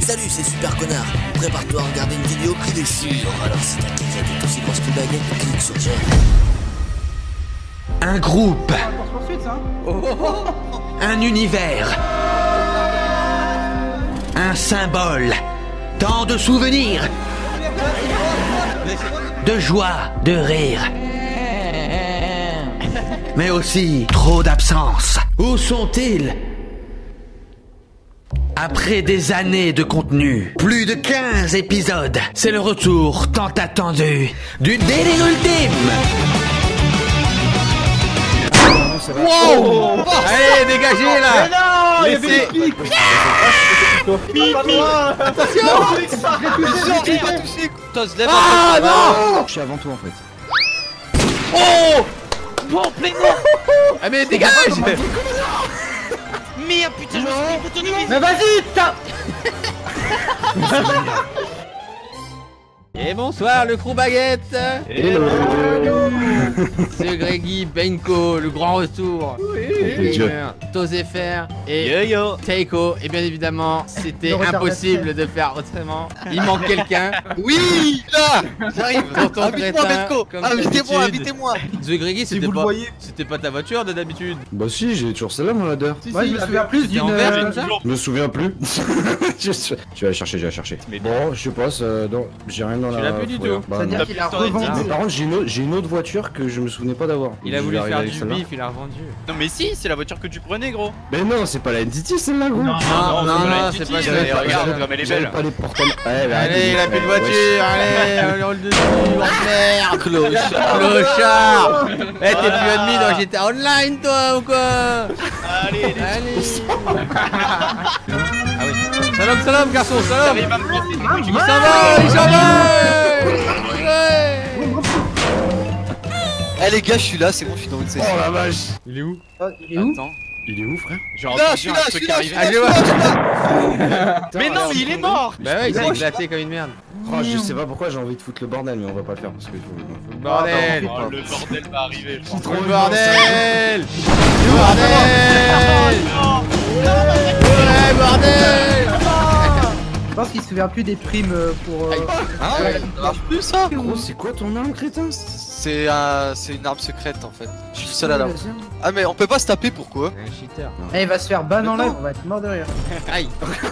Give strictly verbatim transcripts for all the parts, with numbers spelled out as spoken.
Salut, c'est Super Connard. Prépare-toi à regarder une vidéo qui déchire. Alors si ta quéquette est aussi grosse qu'une baguette, clique sur j'aime. Un groupe. Un univers. Un symbole. Tant de souvenirs. De joie, de rire. Mais aussi trop d'absence. Où sont-ils? Après des années de contenu, plus de quinze épisodes, c'est le retour tant attendu du délire ultime. Wow! Allez, dégagez là! Mais non! Laissez... Il y avait des pics! Attention! Il m'a touché! Toi, se lève Ah non! Je suis avant toi en fait. Oh! Bon, plein mort! Ah mais dégage! Merde, putain, je me suis mis retourné vite! Mais vas-y, t'as... Et bonsoir le crew baguette. Hello. C'est Greggy, Benko, le grand retour. Oui. Tozefer et Yo yo! Taiko. Et bien évidemment, c'était Le retard impossible de faire autrement. Il manque quelqu'un. Oui! Là! J'arrive! Tonton Invite-moi, crétin, Benko! comme Invitez-moi, d'habitude. invitez-moi! The Greggy, Si c'était vous le pas, voyez. c'était pas ta voiture de d'habitude. Bah si, j'ai toujours celle-là mon ladder. Moi je me souviens plus C'était en d'une... vert euh, comme ça. Je me souviens plus. je suis... je vais aller chercher, je vais aller chercher. Bon, je sais pas, ça... non, j'ai rien dans Tu la... l'as plus du fourrière. tout. Bah, C'est-à-dire non. qu'il a T'aurais dit. revendu. Mais par contre, j'ai une, autre- j'ai une autre voiture que je me souvenais pas d'avoir. Il a Je voulu vais faire arriver du avec celle-là. bif, il a revendu. Non, mais si, c'est la voiture que tu prenais, gros! Mais non, c'est pas la N T T celle-là, gros. Non, non, non, c'est pas J'avais ça. pas- regarde j'avais- comme elle est j'avais belle. pas les portables. Ouais, bah, Allez, il a plus de ouais, voiture, allez, on roule dessus, on merde, clochard, clochard. Eh, t'es plus ennemi dans G T A Online, toi, ou quoi? Allez, Allez. Ah oui. Salam, salam, garçon, salam. J'arrive à me planter du coup, tu Il s'en va, il s'en va. Ouais. Eh les gars, je suis là, c'est bon, je suis dans une session. Oh la vache. Il est où? Oh, il est où? Attends. Il est où, frère? Genre, là, je suis là, je suis là, je suis Ah, là, je vois. Mais non, mais il est mort! Bah ouais, il s'est éclaté comme une merde. Oh, je sais pas pourquoi j'ai envie de foutre le bordel, mais on va pas le faire parce que faut... Bordel. Oh, le bordel va arriver, je pense. Le bordel. Le bordel. Ouais, bordel. Je pense qu'il se souvient plus des primes euh, pour... euh, Ah ouais, ça marche plus ça! Gros, c'est quoi ton arme, crétin? C'est un... c'est une arme secrète en fait. Je suis seul à l'avoir. Ah mais on peut pas se taper, pourquoi? Un cheater. Eh, il va se faire ban en live, on va être mort de rire. Aïe.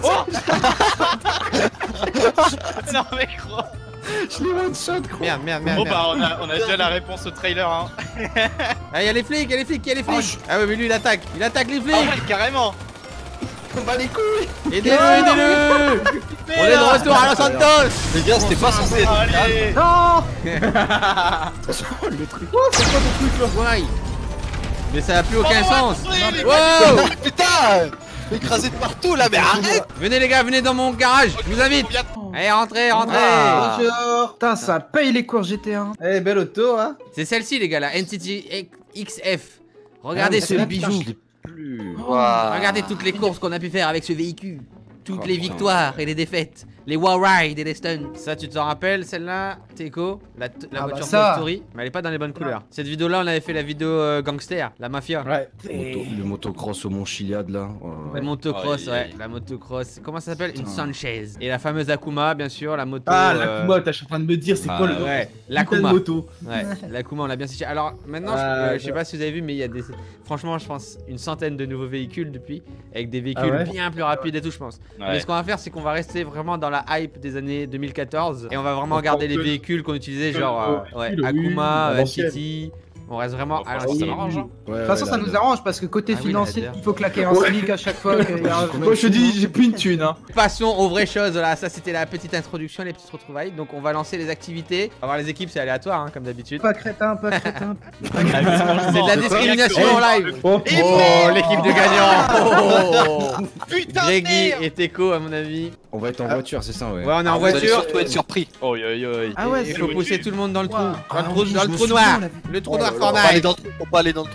Non mais gros! Je l'ai one shot, gros. Merde, merde, merde. Bon merde. bah on a, on a déjà la réponse au trailer hein. Ah, y'a les flics, y'a les flics, y'a les flics. Ah ouais, mais lui il attaque, il attaque les Ah flics. ouais, carrément! On bat les couilles. Aidez-le, aidez-le. On est de retour à Los Santos. Les gars, c'était pas censé être... Allez! Non! Attention, le truc. Ouais. Mais ça a plus aucun sens. Wow! Wow. Putain! Écrasé de partout là, mais arrête! Venez les gars, venez dans mon garage, je vous invite. Allez, rentrez, rentrez. Ah. Bonjour! Putain, ça paye les cours G T A. Eh, belle auto, hein. C'est celle-ci les gars, la N T T X F. Regardez ce bijou. Plus. Waouh. Regardez toutes les courses qu'on a pu faire avec ce véhicule. Toutes Oh, les putain. victoires et les défaites. Les wow rides et les stunts. Ça, tu t'en rappelles, celle-là, Teco? La, t- la Ah bah voiture ça. Toy Story. Mais elle est pas dans les bonnes couleurs. Cette vidéo-là, on avait fait la vidéo euh, gangster, la mafia. Ouais. Moto- le motocross au Mont Chiliad là. Oh là La là. motocross, Oh, ouais, il- la motocross. Comment ça s'appelle? Une Putain. Sanchez. Et la fameuse Akuma, bien sûr, la moto. Ah, euh, l'Akuma, t'es en train de me dire, c'est Ah, quoi le. Ouais, putain de l'Akuma. moto. Ouais, l'Akuma, on l'a bien séché. Alors maintenant, je, Ah, euh, je sais je- pas si vous avez vu, mais il y a des. Franchement, je pense une centaine de nouveaux véhicules depuis, avec des véhicules Ah ouais bien plus rapides et tout, je pense. Mais ce qu'on va faire, c'est qu'on va rester vraiment dans la hype des années deux mille quatorze et on va vraiment On garder prend les que- véhicules qu'on utilisait, que genre le euh, ouais, véhicule, oui, Akuma, à euh, l'ancienne. City. On reste vraiment Bon, à franchement, ça l'ancienne. m'arrange, hein. Ouais, De toute façon, ouais, ça là, nous là. arrange parce que côté Ah oui, financier, la ladder. il faut claquer un smic à chaque fois qu'il y a un. Moi, je te dis, j'ai plus une thune, hein. Passons aux vraies choses. Là, ça c'était la petite introduction, les petites retrouvailles. Donc on va lancer les activités. On va voir les équipes, c'est aléatoire hein, comme d'habitude. Pas crétin, pas crétin. C'est de la discrimination en live. Oh, Oh, l'équipe de gagnants. Oh. Putain Greggy merde! et Teco à mon avis. On va être en voiture, c'est ça, ouais. Ouais, on est en Vous allez voiture. surtout être surpris. Oh yo yo yo. Ah ouais, Il faut pousser tout le monde dans le trou. Wow. Dans le Ah trou, oui, dans je le me trou souviens, noir. on l'a vu. Le trou Oh noir là là. Faut pas aller Fortnite. dans le trou, faut pas aller dans le trou.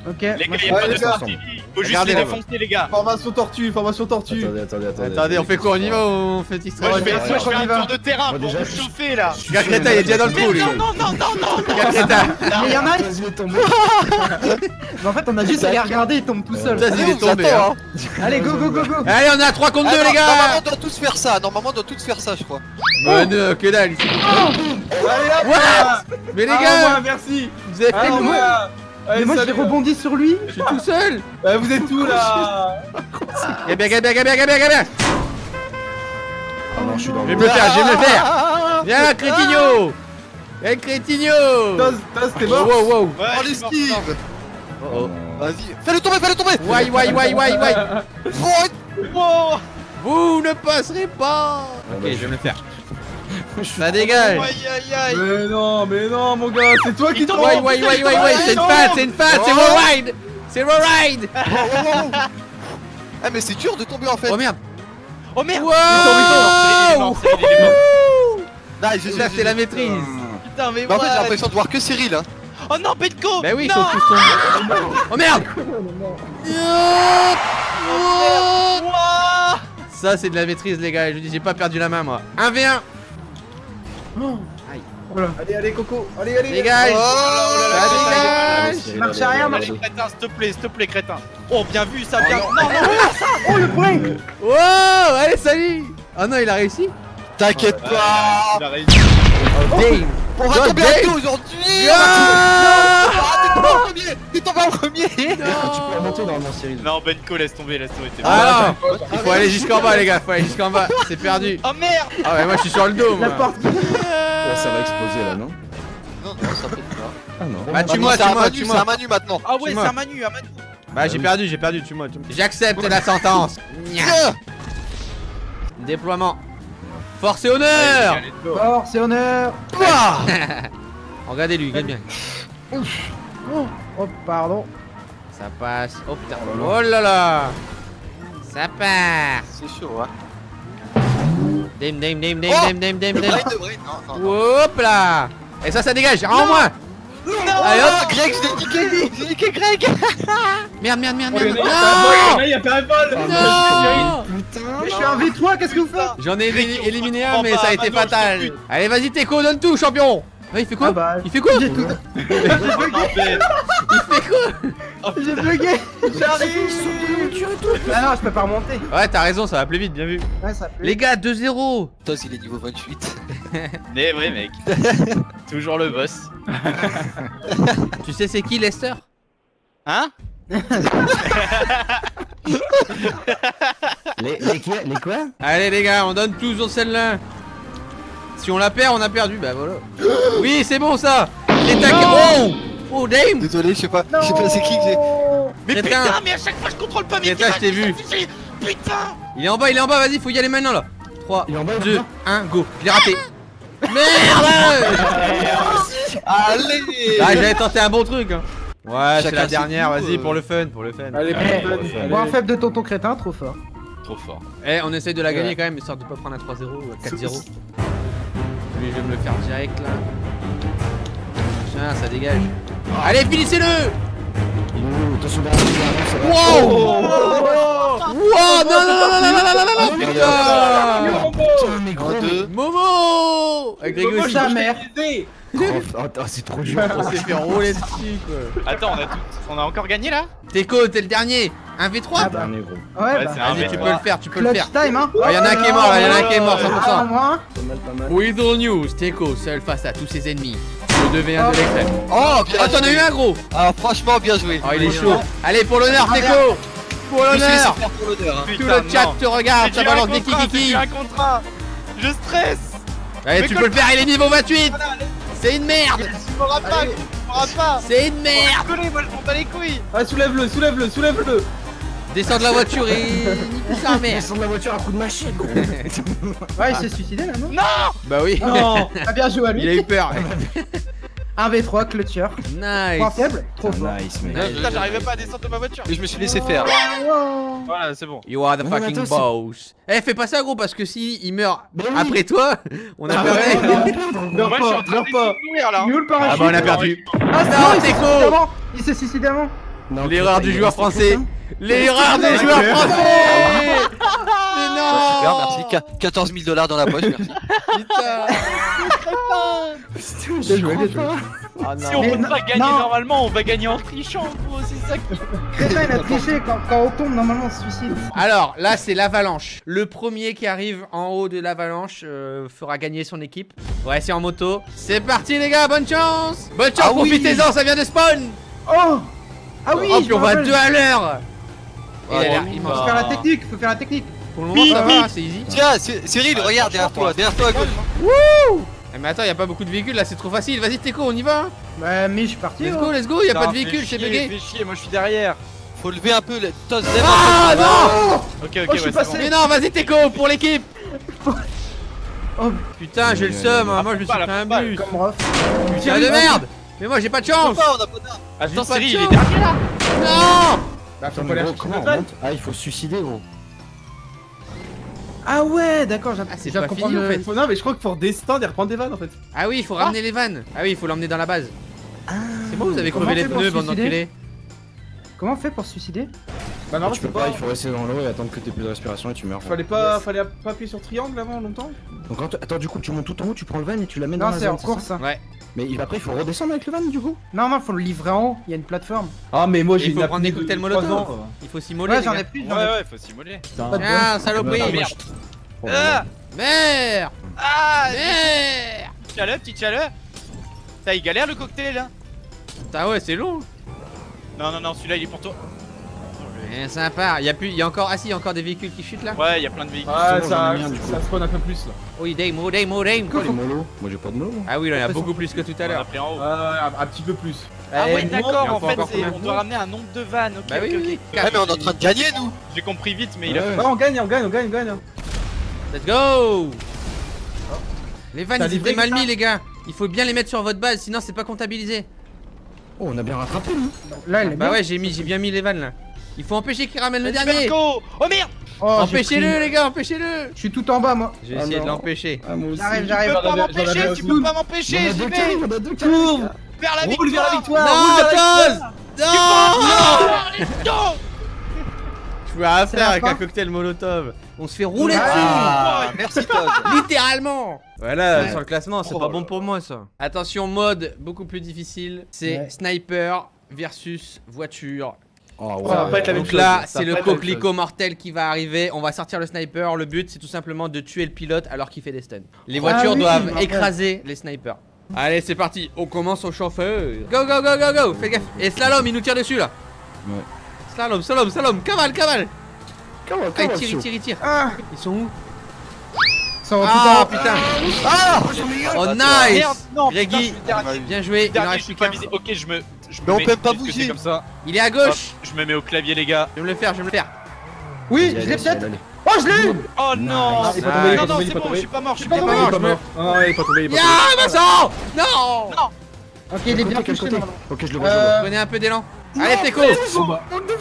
Ok. Les gars, moi, y'a pas Ouais, de les gars. sortie. Faut juste Regardez, les là. défoncer, les gars. Formation tortue, formation tortue. Attendez, attendez, attendez. Attendez, on fait quoi? On y va ou on fait extrait? Moi, je Ouais, fais, ouais, moi, je ouais, fais on y un va. tour de terrain Moi, pour déjà, vous je- chauffer là. Regarde Crétin, il est déjà dans le coup lui. Non, non, non, non, non. Regarde Crétin. Mais y'en a un. Vas-y, tombe. Mais en fait, on a juste à les regarder, il tombe tout seul. Ça, il est tombé. Attends, hein. hein. Allez, go, go, go, go. Allez, on est à trois contre deux, Ah, les non, gars. Normalement, on doit tous faire ça. Normalement, on doit tous faire ça, je crois. Mais non, que dalle. ici. Allez hop. What? Mais les Ah, gars, moi, merci. vous avez fait Ah, le moi. Allez, Mais moi, j'ai salut. rebondi sur lui. Je suis tout seul. Ouais, vous êtes où là? Gabia, Gabia, Gabia, Gabia, Gabia. Ah non, je suis dans Je vais le. me le faire, je vais me le faire. Viens là, Crétigno. Viens, Crétigno. Toz, Toz, t'es Wow, mort? wow, wow. Oh, l'esquive. Oh, oh. Vas-y, fais-le tomber, fais-le tomber. Why, why, why, why, why. Oh, Vous ne passerez pas. Ok, je vais me le faire. Ça dégage. aïe, aïe, aïe. Mais non, mais non, mon gars, c'est toi qui tombe. Why, why, why, why, why. C'est une patte, c'est une patte, c'est Oh. Ride. C'est Ride. Ah, mais c'est dur de tomber en fait. Oh merde. Oh merde. Wow. Là, j'ai Là, c'est la maîtrise. Putain, mais Mais en fait, j'ai what? l'impression de voir que Cyril. Hein. Oh non, Benko. Bah oui, ils non. sont tous tombés. Oh merde. Ouah. Ça, c'est de la maîtrise, les gars. Je vous dis, j'ai pas perdu la main, moi. un v un. Allez, allez, Coco. Allez, allez. Dégage. Oh, Ça dégage. Marche arrière, marche. Allez, crétin, s'il te plaît, s'il te plaît, crétin. Oh, bien vu, ça, bien. Non, non, Oh, le point. Wow. Allez, salut. Oh non, il a réussi. T'inquiète pas. il a réussi. Damn. On va God tomber damn. à deux aujourd'hui. Ah. Ah, t'es tombé en premier. T'es tombé en premier. Tu peux remonter normalement, Cyril. Non, Benko, laisse tomber, laisse tomber. t'es Ah non. Il faut aller jusqu'en bas, les gars. Faut aller jusqu'en bas. C'est perdu. bon. Oh merde. Ah ouais, moi, je suis sur le dos, moi. La porte. Ouais, ça va exploser là, non? Non, non, ça fait pas. Ah non. Bah, tue-moi, C'est un tue-moi, Manu, c'est un tue-moi. Manu maintenant. Ah ouais, Tue-moi. c'est un Manu, un Manu. Bah, j'ai perdu, j'ai perdu. Tue-moi, tue-moi. J'accepte la sentence. Nya. Tiens. Déploiement. Force et honneur. Force et honneur. Pouah. Regardez-lui, gagne bien. Oh, pardon. Ça passe. Oh putain. Oh là là. Ça part. C'est chaud, hein. Dame, dame, dame, dame, Oh. dame, dame, dame, Le dame. brain de brain. Non, non, non. Hop là. Et ça, ça dégage. En moins. Non. Allez, hop. Ah, Greg, je l'ai niqué. J'ai niqué Greg. Merde, merde, merde, Oh, merde. il y en a- Non. il y a pas un vol. Non. Mais je suis un V trois, qu'est-ce que vous faites? J'en ai éli- éliminé un, comprends mais pas, ça a été Manon, je fatal. t'en prie. Allez, vas-y, Teco, donne tout, champion. Ah, il fait quoi? Ah bah, Il fait quoi? J'ai tout. Oh n'empêche. Il fait quoi? J'ai bugué. J'arrive. Ah non, je peux pas remonter. Ouais, t'as raison, ça va plus vite, bien vu. Ouais, ça peut. Les gars, deux zéro. Toz, il est niveau vingt-huit. Mais vrai, mec. Toujours le boss. Tu sais c'est qui Lester? Hein? Les, les, quoi, les quoi? Allez les gars, on donne tout sur celle-là. Si on la perd, on a perdu, bah voilà. Oui, c'est bon ça. Les tac- Oh. Oh damn. Désolé, je sais pas. Je sais pas c'est qui que j'ai. Mais Crétin. putain, mais à chaque fois je contrôle pas mes Crétin, je t'ai vu. Putain. Il est en bas, il est en bas, vas-y, faut y aller maintenant là. trois, Il est en bas, il est en deux, bas. un, go. Je l'ai raté. Merde. Allez. Ah, j'avais tenté un bon truc. Hein. Ouais, c'est Chacun la ses dernière, goûts, vas-y, euh. pour le fun, pour le fun. Allez, Eh, plus de fun. Point Allez. faible de tonton crétin, trop fort. Trop fort. Eh, on essaye de la gagner quand même, histoire de pas prendre un trois zéro ou un quatre zéro. Lui, je vais me le faire direct là. Tiens, ça dégage. Allez, finissez-le. Ouh, attention derrière, derrière, ça va. Wow. Oh. Wow, non, non, non, non, non, non, non, non, non, putain. Putain, mais Un, gros. deux. Momo. Avec Grégo Moi, aussi. jamais. Oh, oh, c'est trop dur. On s'est fait rouler dessus quoi. Attends, on a tout. On a encore gagné là? Teco, t'es le dernier. un v trois. Ah bah. Dernier gros. Ouais, Ouais, bah. c'est un Vas-y, V tu trois. peux le faire, tu peux le Clutch faire. time, hein. Oh, y'en a un qui est mort là, y'en a un qui est mort, cent pour Ah, cent. moi. Pas mal, pas mal. With all news, Teco, seul face à tous ses ennemis. Le deux v un de l'extrême. Oh, bien Oh, t'en as eu joué. un gros. Ah, franchement, bien joué. Oh, il est chaud. Allez, pour l'honneur, Teco. Pour Je me suis laissé l'honneur. faire pour l'honneur. hein. Tout Putain, le chat non. te regarde, C'est ça du un balance des contrat, c'est kikiki. du un contrat. Je stresse. Allez, Mais tu que- peux le faire, il est niveau vingt-huit. C'est une merde. Tu m'auras pas, tu m'auras pas. C'est une merde. Désolé, moi je m'en bats les couilles. Ah, soulève-le, soulève-le, soulève-le. Descends de la voiture et nique sa mère. Descends de la voiture à coup de machette, gros. Ouais, il s'est suicidé là, non? Bah oui. Non. Ah, bien joué à Il a lui. eu peur. un v trois, clutcher. Point Nice. faible, trop fort. Nice, mec. Ouais, Putain, j'arrivais pas à descendre de ma voiture. Mais je me suis laissé faire. Voilà, c'est bon. You are the Non, mais fucking attends, boss. Eh, fais pas ça, gros, parce que si il meurt Mais oui. après toi, on a Ah perdu. ouais, Meurs Moi je suis en pas, train meurs de pas. mourir là. Il est où le Ah parachute? bah on a perdu. Ah, c'est Non, bon, il s'est Teco. suicidé avant. Il s'est suicidé avant. Non, L'erreur Crétin, du il joueur reste français. Crétin. L'erreur des joueurs français. Mais non. Super, merci. Qu- quatorze mille dollars dans la poche, merci. Putain. Bien joué, bien joué. Ah non. Si on Mais peut non- pas gagner non. normalement, on va gagner en trichant, gros, c'est ça qui... Crétin, il a triché. Quand, quand on tombe, normalement, on se suicide. Alors là c'est l'avalanche. Le premier qui arrive en haut de l'avalanche euh, fera gagner son équipe. Ouais c'est en moto. C'est parti les gars, bonne chance. Bonne chance, Ah oui. profitez-en, ça vient de spawn. Oh Ah oui, Oh je puis on me va rappelle. deux à l'heure. Il a l'air Faut immense. faire la technique, faut faire la technique. Pour le moment ça va, c'est easy. Tiens, Cy- Cyril, regarde derrière toi, derrière toi à gauche. Eh, mais attends, y a pas beaucoup de véhicules là, c'est trop facile. Vas-y Teco, on y va. Bah, mais je suis parti. Let's oh. go, let's go, y a pas de Putain, véhicule, fais c'est chier, bugué. Fais chier, moi je suis derrière. Faut lever un peu les tos lève Ah un peu. non. Ok, ok, Oh, je ouais, suis c'est passé. bon. Mais non, vas-y Teco pour l'équipe. Oh, Putain, j'ai le seum, hein. Moi je me suis Pas la pris un football, bus. comme ref. Putain de merde. Mais moi j'ai pas de On chance. peut pas, on a pas d'armes. Attends, J'ai pas de Cyril, il est chance. derrière là. Non. Bah, faut Attends, pas mais aller gros, chercher comment le on van. monte? Ah, il faut se suicider, gros. Ah ouais, d'accord, j'ai Ah, c'est j'ai pas compris fini, en le- fait. Faut- Non, mais je crois qu'il faut redescendre et reprendre des vannes en fait. Ah oui, il faut ramener les vannes. Ah oui, il faut l'emmener dans la base. C'est bon, vous avez Comment crevé on les fait pour pneus, se bande suicider d'enculés. Comment on fait pour se suicider? Bah non, tu peux pas, il faut rester dans l'eau et attendre que t'aies plus de respiration et tu meurs. Fallait pas, fallait pas appuyer sur triangle avant longtemps. Donc quand- attends, du coup, tu montes tout en haut, tu prends le van et tu l'amènes dans Non, la c'est en zone, course. ça ça. Ouais. Mais il- après, il faut redescendre avec le van, du coup. Non, non, faut le livrer en haut. Il y a une plateforme. Ah, mais moi j'ai Il faut une prendre des apnée de cocktails trois molotov. ans. Il faut s'immoler. Ouais, les j'en gars. ai plus. Ouais, j'en ai- ouais, faut simuler. pas de Ah, bol. saloperie. Ah, merde. Oh, Ah, Merde. ah, Merde. petit chaleur, petit chaleur. Ça, il galère le cocktail là. Putain, ouais, c'est long. Non, non, non, celui-là il est pour toi. Eh, sympa. Y a plus, y a encore, ah si, y a encore des véhicules qui chutent là. Ouais, il y a plein de véhicules. Ah, J'en ai ça, mis un, du coup. ça spawn un peu plus là. Oui, dame, oh dame, oh dame. Quoi, les molos? Moi, j'ai pas de molos. moi. Ah oui, là, il y en a beaucoup plus que tout à On a l'heure. pris en haut. Ouais, un, un petit peu plus. Ah Eh, ouais, non, d'accord, il y a en encore fait, encore c'est- combien on doit ramener un nombre de vannes. Ok, Bah oui, ok, oui. ok. Ouais, mais on est en train de gagner, nous. J'ai compris vite, mais il a Ouais. fait. Ouais, on gagne, on gagne, on gagne, on gagne. Let's go. Les vannes, T'as ils livré étaient mal ça mis, les gars. Il faut bien les mettre sur votre base, sinon c'est pas comptabilisé. Oh, on a bien rattrapé, nous. Là, elle est Bah bien. ouais, j'ai mis, j'ai bien mis les vannes là. Il faut empêcher qu'il ramène le Vas-y, dernier. Berco. Oh merde. Oh, j'ai Empêchez-le, pris- les gars, empêchez-le. Je suis tout en bas, moi. J'ai Ah essayé de non. l'empêcher. Ah, moi aussi. J'arrive, Tu j'arrive. peux pas j'en avais- j'en m'empêcher, avais tu aussi. peux pas Il y m'empêcher, en a j'y deux vais. carrés, il y en a deux carrés. Cours vers la Roule vers la victoire. victoire, roule vers la victoire. Narcos. Non. Je peux rien C'est faire la avec fin un cocktail molotov. On se fait rouler Ah, merci Todd. dessus. Littéralement. Voilà, Ouais. sur le classement, c'est Oh pas là bon là. pour moi ça. Attention, mode beaucoup plus difficile. C'est Ouais. sniper versus voiture. Oh, Ça va pas être la même Donc chose. là, ça c'est va le pas être la même coquelicot chose. mortel qui va arriver. On va sortir le sniper. Le but, c'est tout simplement de tuer le pilote alors qu'il fait des stuns. Les Ah voitures oui, doivent ouais. écraser les snipers. Allez, c'est parti. On commence au chauffeur. Go, go, go, go, go. Fais gaffe. Et slalom, il nous tire dessus là. Ouais. Slalom, slalom, slalom. Cavale, cavale. Comment, Ah, il comment, tire, il chaud. tire, il tire. Ah, Ils sont où? ils sont tout en Ah, haut. putain. Ah Oh, nice. Merde, non, putain, je Greggy, suis le dernier. bien joué. Il en Dernier, reste je suis plus pas qu'un. visé. Ok, je me. Je me Mais on mets- peut pas puisque bouger. c'est comme ça. Il est à Hop, gauche. je me mets au clavier, les gars. Je vais me le faire, je vais me le faire. Oui, Allez, je allez, l'ai peut-être. allez, allez. Oh, je l'ai eu. Oh non. Nice. Il est pas tombé, il est Non, pas non, tombé, il est c'est pas bon, je tombé. suis pas mort, je suis pas pas tombé. mort. Il est pas mort. Ah ouais, il est pas tombé, il est pas Ya, tombé. Vincent. Non. Non. Ok, il est bien Quel touché. côté? normalement. Ok, je le vois, je le vois. Euh, Prenez un peu d'élan. Allez, Teco. Oh, bah.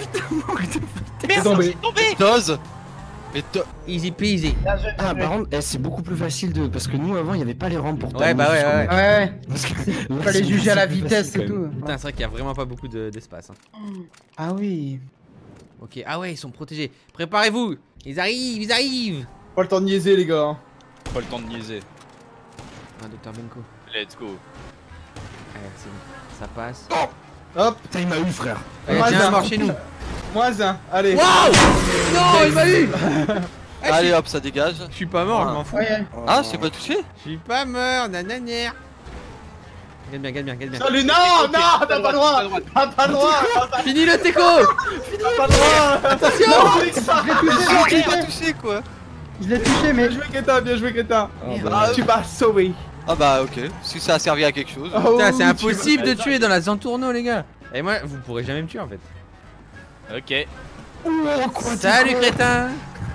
Merde, tombé. je suis tombé. Toz. Mais to- Easy peasy. Bien joué, bien Ah, joué. par contre, eh, c'est beaucoup plus facile de. Parce que nous, avant, il n'y avait pas les rampes pour Ouais, bah ouais, ouais. Ouais, ouais. Parce que Il fallait juger à la vitesse et tout. Putain, c'est vrai qu'il y a vraiment pas beaucoup de- d'espace. hein. Ah oui. Ok, ah ouais, ils sont protégés. Préparez-vous. Ils arrivent, ils arrivent. Pas le temps de niaiser, les gars. Pas le temps de niaiser. Ah, docteur Benko. Let's go. Ouais, c'est bon. Ça passe. Hop, Putain, il m'a eu, frère. Allez, Moi, viens j'ai à un- mort chez nous. moins un. Allez. Waouh. Non, il m'a eu. Ah, je Allez suis- hop, ça dégage. Je suis pas mort, je m'en fous. Ouais, ouais. Ah, je t'ai pas touché. Je suis pas mort, nananière. Gagne bien, gagne bien, gagne bien. Salut, non, non, t'as pas le droit. T'as pas le droit. Fini le Teco. T'as pas le droit. Attention. Je l'ai touché, Je je l'ai t'ai pas touché. touché quoi. Je l'ai touché, mais. Bien joué, Crétin, bien joué, Crétin. Ah, Tu m'as sauvé. Ah bah ok, si ça a servi à quelque chose. Oh, Putain, c'est tu impossible m'as- de tuer dans la zone tourneau, les gars. Et moi, vous pourrez jamais me tuer en fait. Ok. Oh, quoi, Salut, Teco. crétin.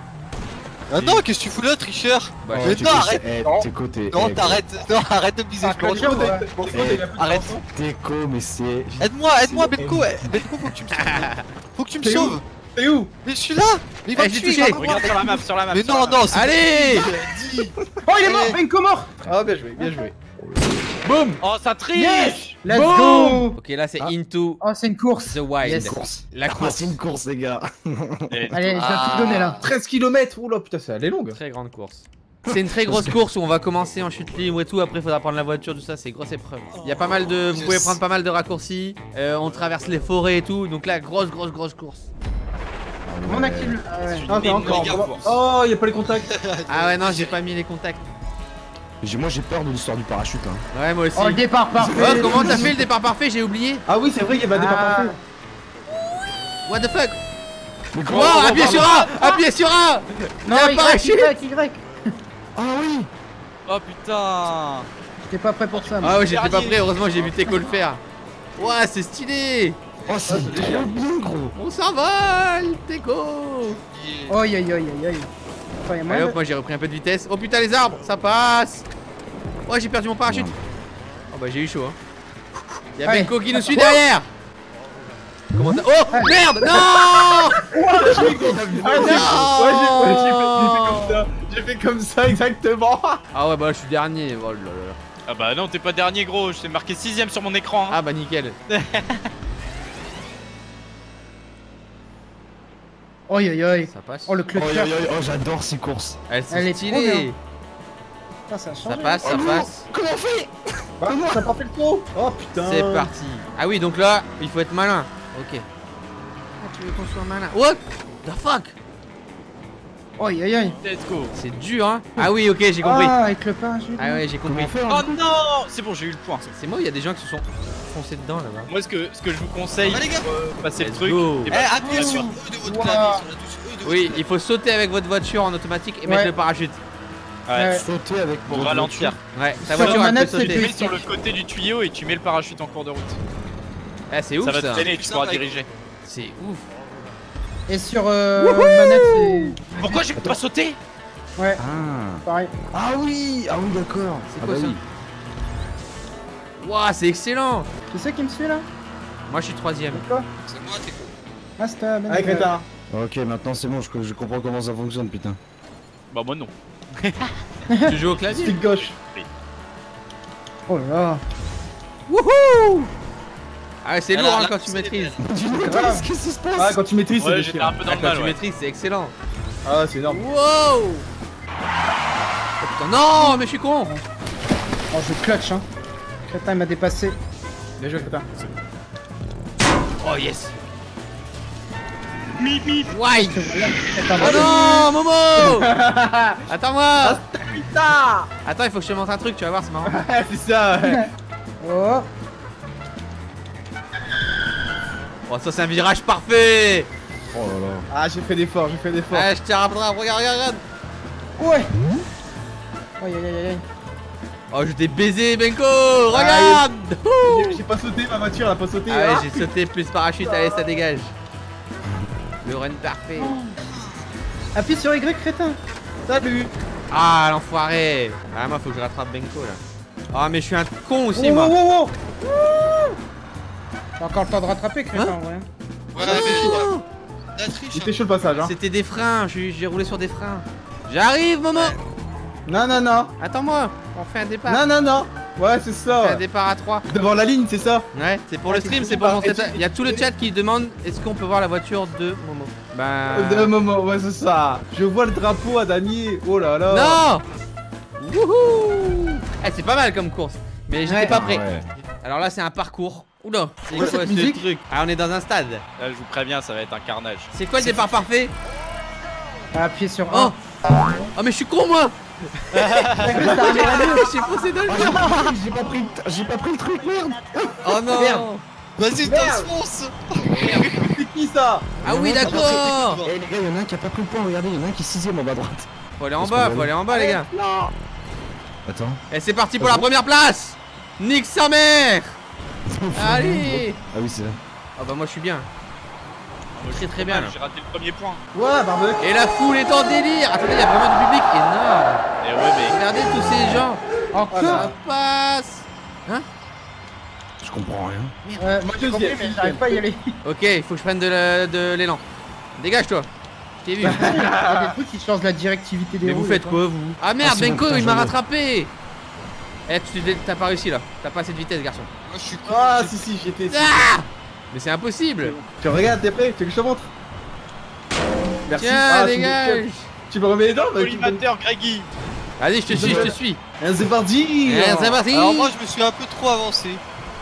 Ah non, qu'est-ce que tu fous là, tricheur? Oh, Mais Teco, non, arrête. c'est- eh, Non. Teco, t'es. Non, eh, t'arrêtes. Non, arrête de me biser. Ah, je me Claudio, retrouve. ouais. Bon, il y a plus de Arrête. temps. Teco, mais c'est. Aide-moi, aide-moi, Benko. eh, Benko, faut que tu me sauves. Faut que tu me T'es où sauves. T'es où? Mais je suis là. Mais il va Eh, me j'ai tuer. touché. il va me Regarde sur la map, sur la map. Mais sur non, la map. non, c'est Allez. dit. Oh, il est mort. Benko mort. Ah, bien joué, bien joué. Boum. Oh, ça triche. Yes. Let's Boum. go. Ok, là c'est Ah. into Oh, c'est une course. the wild. Yes. Course. La Ah, course. c'est une course, les gars. Allez, je dois Ah. tout donner là. treize kilomètres. Oula, putain, ça, elle est longue. Très grande course. C'est une très grosse course où on va commencer en chute libre et tout. Après, il faudra prendre la voiture, tout ça. C'est grosse épreuve. Il y a pas mal de. Vous pouvez prendre pas mal de raccourcis. Euh, on traverse les forêts et tout. Donc là, grosse, grosse, grosse course. On a kill. Ah ouais. Ah, t'as encore. méga course. Oh, y'a pas les contacts. Ah ouais, non, j'ai pas mis les contacts. J'ai- Moi, j'ai peur de l'histoire du parachute. Hein. Ouais, moi aussi. Oh, le départ parfait. Oh, comment t'as fait le départ parfait? J'ai oublié. Ah oui, c'est vrai qu'il y avait un départ Ah. parfait. What the fuck? Mais Wow, appuyez sur A! Appuyez sur A! Non, Il y a un Y, parachute! Y, Y. Ah oui. Oh putain. J'étais pas prêt pour ça. moi. Ah ouais, j'étais pas Dernier. prêt. Heureusement, j'ai vu Teco le faire. Ouah, c'est stylé! Oh, c'est trop bien, gros. On s'envole, Teco! Oh, aïe, aïe, aïe, aïe, aïe. Attends, y'a Allez moyen hop, de- moi j'ai repris un peu de vitesse. Oh putain, les arbres, ça passe! Oh, j'ai perdu mon parachute. Oh bah, j'ai eu chaud, hein. Y'a Allez. Benko qui nous suit derrière! Comment ça? Oh merde! Non! Ah, j'ai- ouais, j'ai ouais, j'ai fait, j'ai fait comme ça. J'ai fait comme ça exactement. Ah ouais, bah là, je suis dernier. Oh là là. Ah bah non, t'es pas dernier gros, je t'ai marqué sixième sur mon écran. Hein. Ah bah nickel. Oh, aïe, aïe, aïe. Ça passe. Oh, le Oh, clutch. yo, yo, yo, oh, j'adore ces courses. Elle, Elle est c'est trop stylé. bien. Putain, ça a changé. Ça passe, ça Oh non. passe. Comment on fait? Bah, t'as pas fait le tour. Oh putain. C'est parti. Ah oui, donc là, il faut être malin. Ok. Ah, tu veux qu'on soit malin? What the fuck? Oh, aïe, aïe, aïe. Let's go. C'est dur, hein? Ah oui, ok, j'ai compris. Ah, avec le parachute. Ah ouais, j'ai compris. Oh non. C'est bon, j'ai eu le point. C'est moi, il y a des gens qui se sont foncés dedans là-bas. Moi, ce que, ce que je vous conseille Ah, les gars. pour euh, passer le Let's truc, go. et Eh, bah, appuyez sur E de votre Wow. clavier, sur la touche E de votre Oui, il faut sauter avec votre voiture en automatique et mettre Ouais. le parachute. ouais, Ouais. Sauter avec pour votre ralentir. Ouais, ta Sur voiture la elle manette, peut c'est sauter. Tu le- mets sur le côté du tuyau et tu mets le parachute en cours de route. Ah, c'est ouf Ça va te ça. freiner et tu pourras diriger. C'est ouf. Et sur euh, manette, c'est. Pourquoi j'ai pas sauté? Ouais, Ah. pareil. Ah oui. Ah oui, d'accord. C'est Ah quoi bah ça? oui. Waouh, c'est excellent. Qui c'est qui me suit là? Moi, je suis troisième. Quoi? C'est moi, t'es con. Ah, c'était un Avec Crétin. Ok, maintenant c'est bon, je, je comprends comment ça fonctionne, putain. Bah moi non. Tu joues au clavier? Stick gauche. Oh là là. Wouhou! Ah, c'est Alors, lourd hein, là, quand tu c'est- maîtrises. Tu maîtrises, qu'est-ce qui se passe? Ah, quand tu maîtrises, c'est Ouais, j'étais un déchirant. peu Ah, dans quand le mal, tu ouais. maîtrises, c'est excellent. Ah, c'est énorme. Wow! Oh putain, non, mais je suis con! Oh, je clutch, hein. Crétin, il m'a dépassé. Bien joué, Crétin. Oh yes! Mip mip. Why? Crétin, Oh non, Momo! Attends-moi! Putain. Attends, il faut que je te montre un truc, tu vas voir, c'est marrant. Ah, c'est ça, ouais. Oh. Oh, ça, c'est un virage parfait! Oh là là. Ah, j'ai fait d'efforts, j'ai fait d'efforts. Ah, je te rattrape, regarde, regarde, regarde! Ouais. Aïe, aïe, aïe, aïe. Oh, je t'ai baisé, Benko! Regarde! Ouh. J'ai- J'ai pas sauté, ma voiture elle a pas sauté. Ah ouais, Ah. j'ai sauté plus parachute, allez, ça dégage. Le run parfait. Appuie sur Y, crétin. Salut. Ah, l'enfoiré! Ah, moi, faut que je rattrape Benko là. Ah, mais je suis un con aussi, Oh, moi! oh, oh, oh. T'as encore le temps de rattraper, crétin, Hein en vrai. Voilà, mais la triche. Il hein. était chaud le passage, hein. C'était des freins, j'ai j'ai roulé sur des freins. J'arrive, Momo! Non, non, non. Attends-moi, on fait un départ. Non, non, non. Ouais, c'est On fait un ça. départ à trois. Devant la ligne, c'est ça. Ouais, c'est pour le Ah, c'est stream, tout c'est pour bas. montrer Et ça. tu- Il y a tout le chat qui demande est-ce qu'on peut voir la voiture de Momo. Bah. De moment, ouais, c'est ça. Je vois le drapeau à damier. Oh là là. Non! Wouhou! Eh, c'est pas mal comme course, mais j'étais Ouais. pas prêt. Ouais. Alors là, c'est un parcours. Oula, c'est Ouais, quoi cette ce musique truc? Ah, on est dans un stade. Là, je vous préviens, ça va être un carnage. C'est quoi le départ parfait? Appuie sur Oh! un. Oh, mais je suis con, moi! J'ai foncé dans le mur! J'ai pas pris le t- j'ai pas pris le truc, merde. Oh non! Merde. Vas-y, Merde. fonce. C'est qui ça? Ah oui, d'accord! Eh les gars, y'en a un qui a pas pris le point, regardez, y'en a un qui est sixième en bas à droite. Faut aller en Parce bas, qu'on faut va aller en bas, les gars. Attends. Et c'est parti pour la première place! Nique sa mère! Allez! Ah oui, c'est là. Ah bah moi je suis bien. Moi, Très, très bien, là. J'ai raté le premier point. Ouais, barbecue. Et la foule est en délire! Attendez, il y a vraiment du public énorme! Et ouais, mais. Regardez tous ces gens! Encore. Ça passe! Je comprends rien. Ouais, moi j'ai compris, Deuxième, mais j'arrive pas à y aller. Ok, il faut que je prenne de la- de l'élan. Dégage-toi! Je t'ai vu! Il y a des trucs qui changent la directivité des Mais vous roues, faites là, quoi vous? Ah merde, Ah, c'est bon, Benko putain, il m'a je l'ai. rattrapé! Eh, tu t'es- t'as pas réussi là. T'as pas assez de vitesse, garçon. Moi je suis con. Ah, j'ai- si, si, j'étais. Ah mais c'est impossible. Tu regardes, t'es prêt? Tu veux que je te montre? Merci. Tiens, Ah, tu me- dégage. Tu me remets les dents? bah, tu me- Collimateur, Greggy. Vas-y, je te suis, je te suis. Eh, c'est parti! Eh, c'est parti. Alors moi je me suis un peu trop avancé.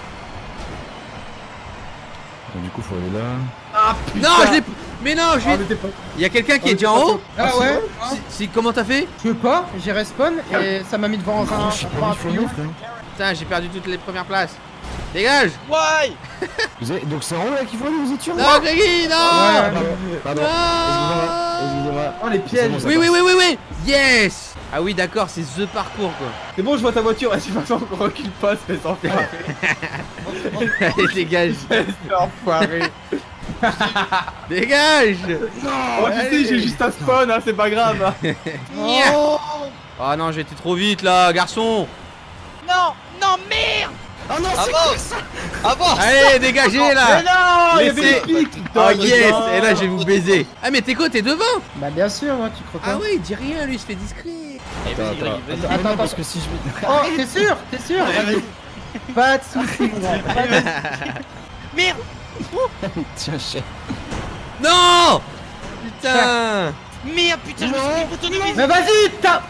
Donc, du coup, faut aller là. Ah putain! Non, je l'ai. Mais non, je Ah, vais. mais t'es pas. Il y a quelqu'un qui Ah, est déjà en haut. Ah ouais. Si, si- comment t'as fait? Je peux pas, j'ai respawn et ça m'a mis devant un, Oh, je sais devant pas, un il faut tuyau. aller, frère. Putain, j'ai perdu toutes les premières places. Dégage. Ouais. Vous avez... Donc, c'est en haut là qu'il faut aller, vous étiez en haut? Non, Greggy, non. Ouais. Pardon. Non. Excusez-moi. Excusez-moi. Oh, les pièges! C'est bon, ça Oui, oui, passe. oui, oui, oui. Yes. Ah oui, d'accord, c'est the parcours quoi. C'est bon, je vois ta voiture. Vas-y, maintenant qu'on recule pas, c'est enfoiré. Allez, dégage. C'est enfoiré. Dégage. Oh, tu sais, j'ai juste un spawn, hein, c'est pas grave. Oh. Oh non, j'ai été trop vite là, garçon. Non, non, merde. Avance. Avance. Allez, dégagez Mais là. non! Il y avait Laissez- les pics! Oh yes. Et là, je vais vous baiser. Ah mais t'es quoi? T'es devant? Bah bien sûr, ouais, tu crois Ah pas. ouais, il dit rien, lui, il se fait discret. Eh, Attends, vas-y, attends, Greggy, vas-y. attends, Attends, non, attends. parce que si je mets... Oh, t'es sûr? T'es sûr? Vas-y. Pas de soucis, mon gars. Pas de- Merde. Tiens, chef. Non. Putain. Merde, putain, je me suis mis autonomie. Mais vas-y, t'as.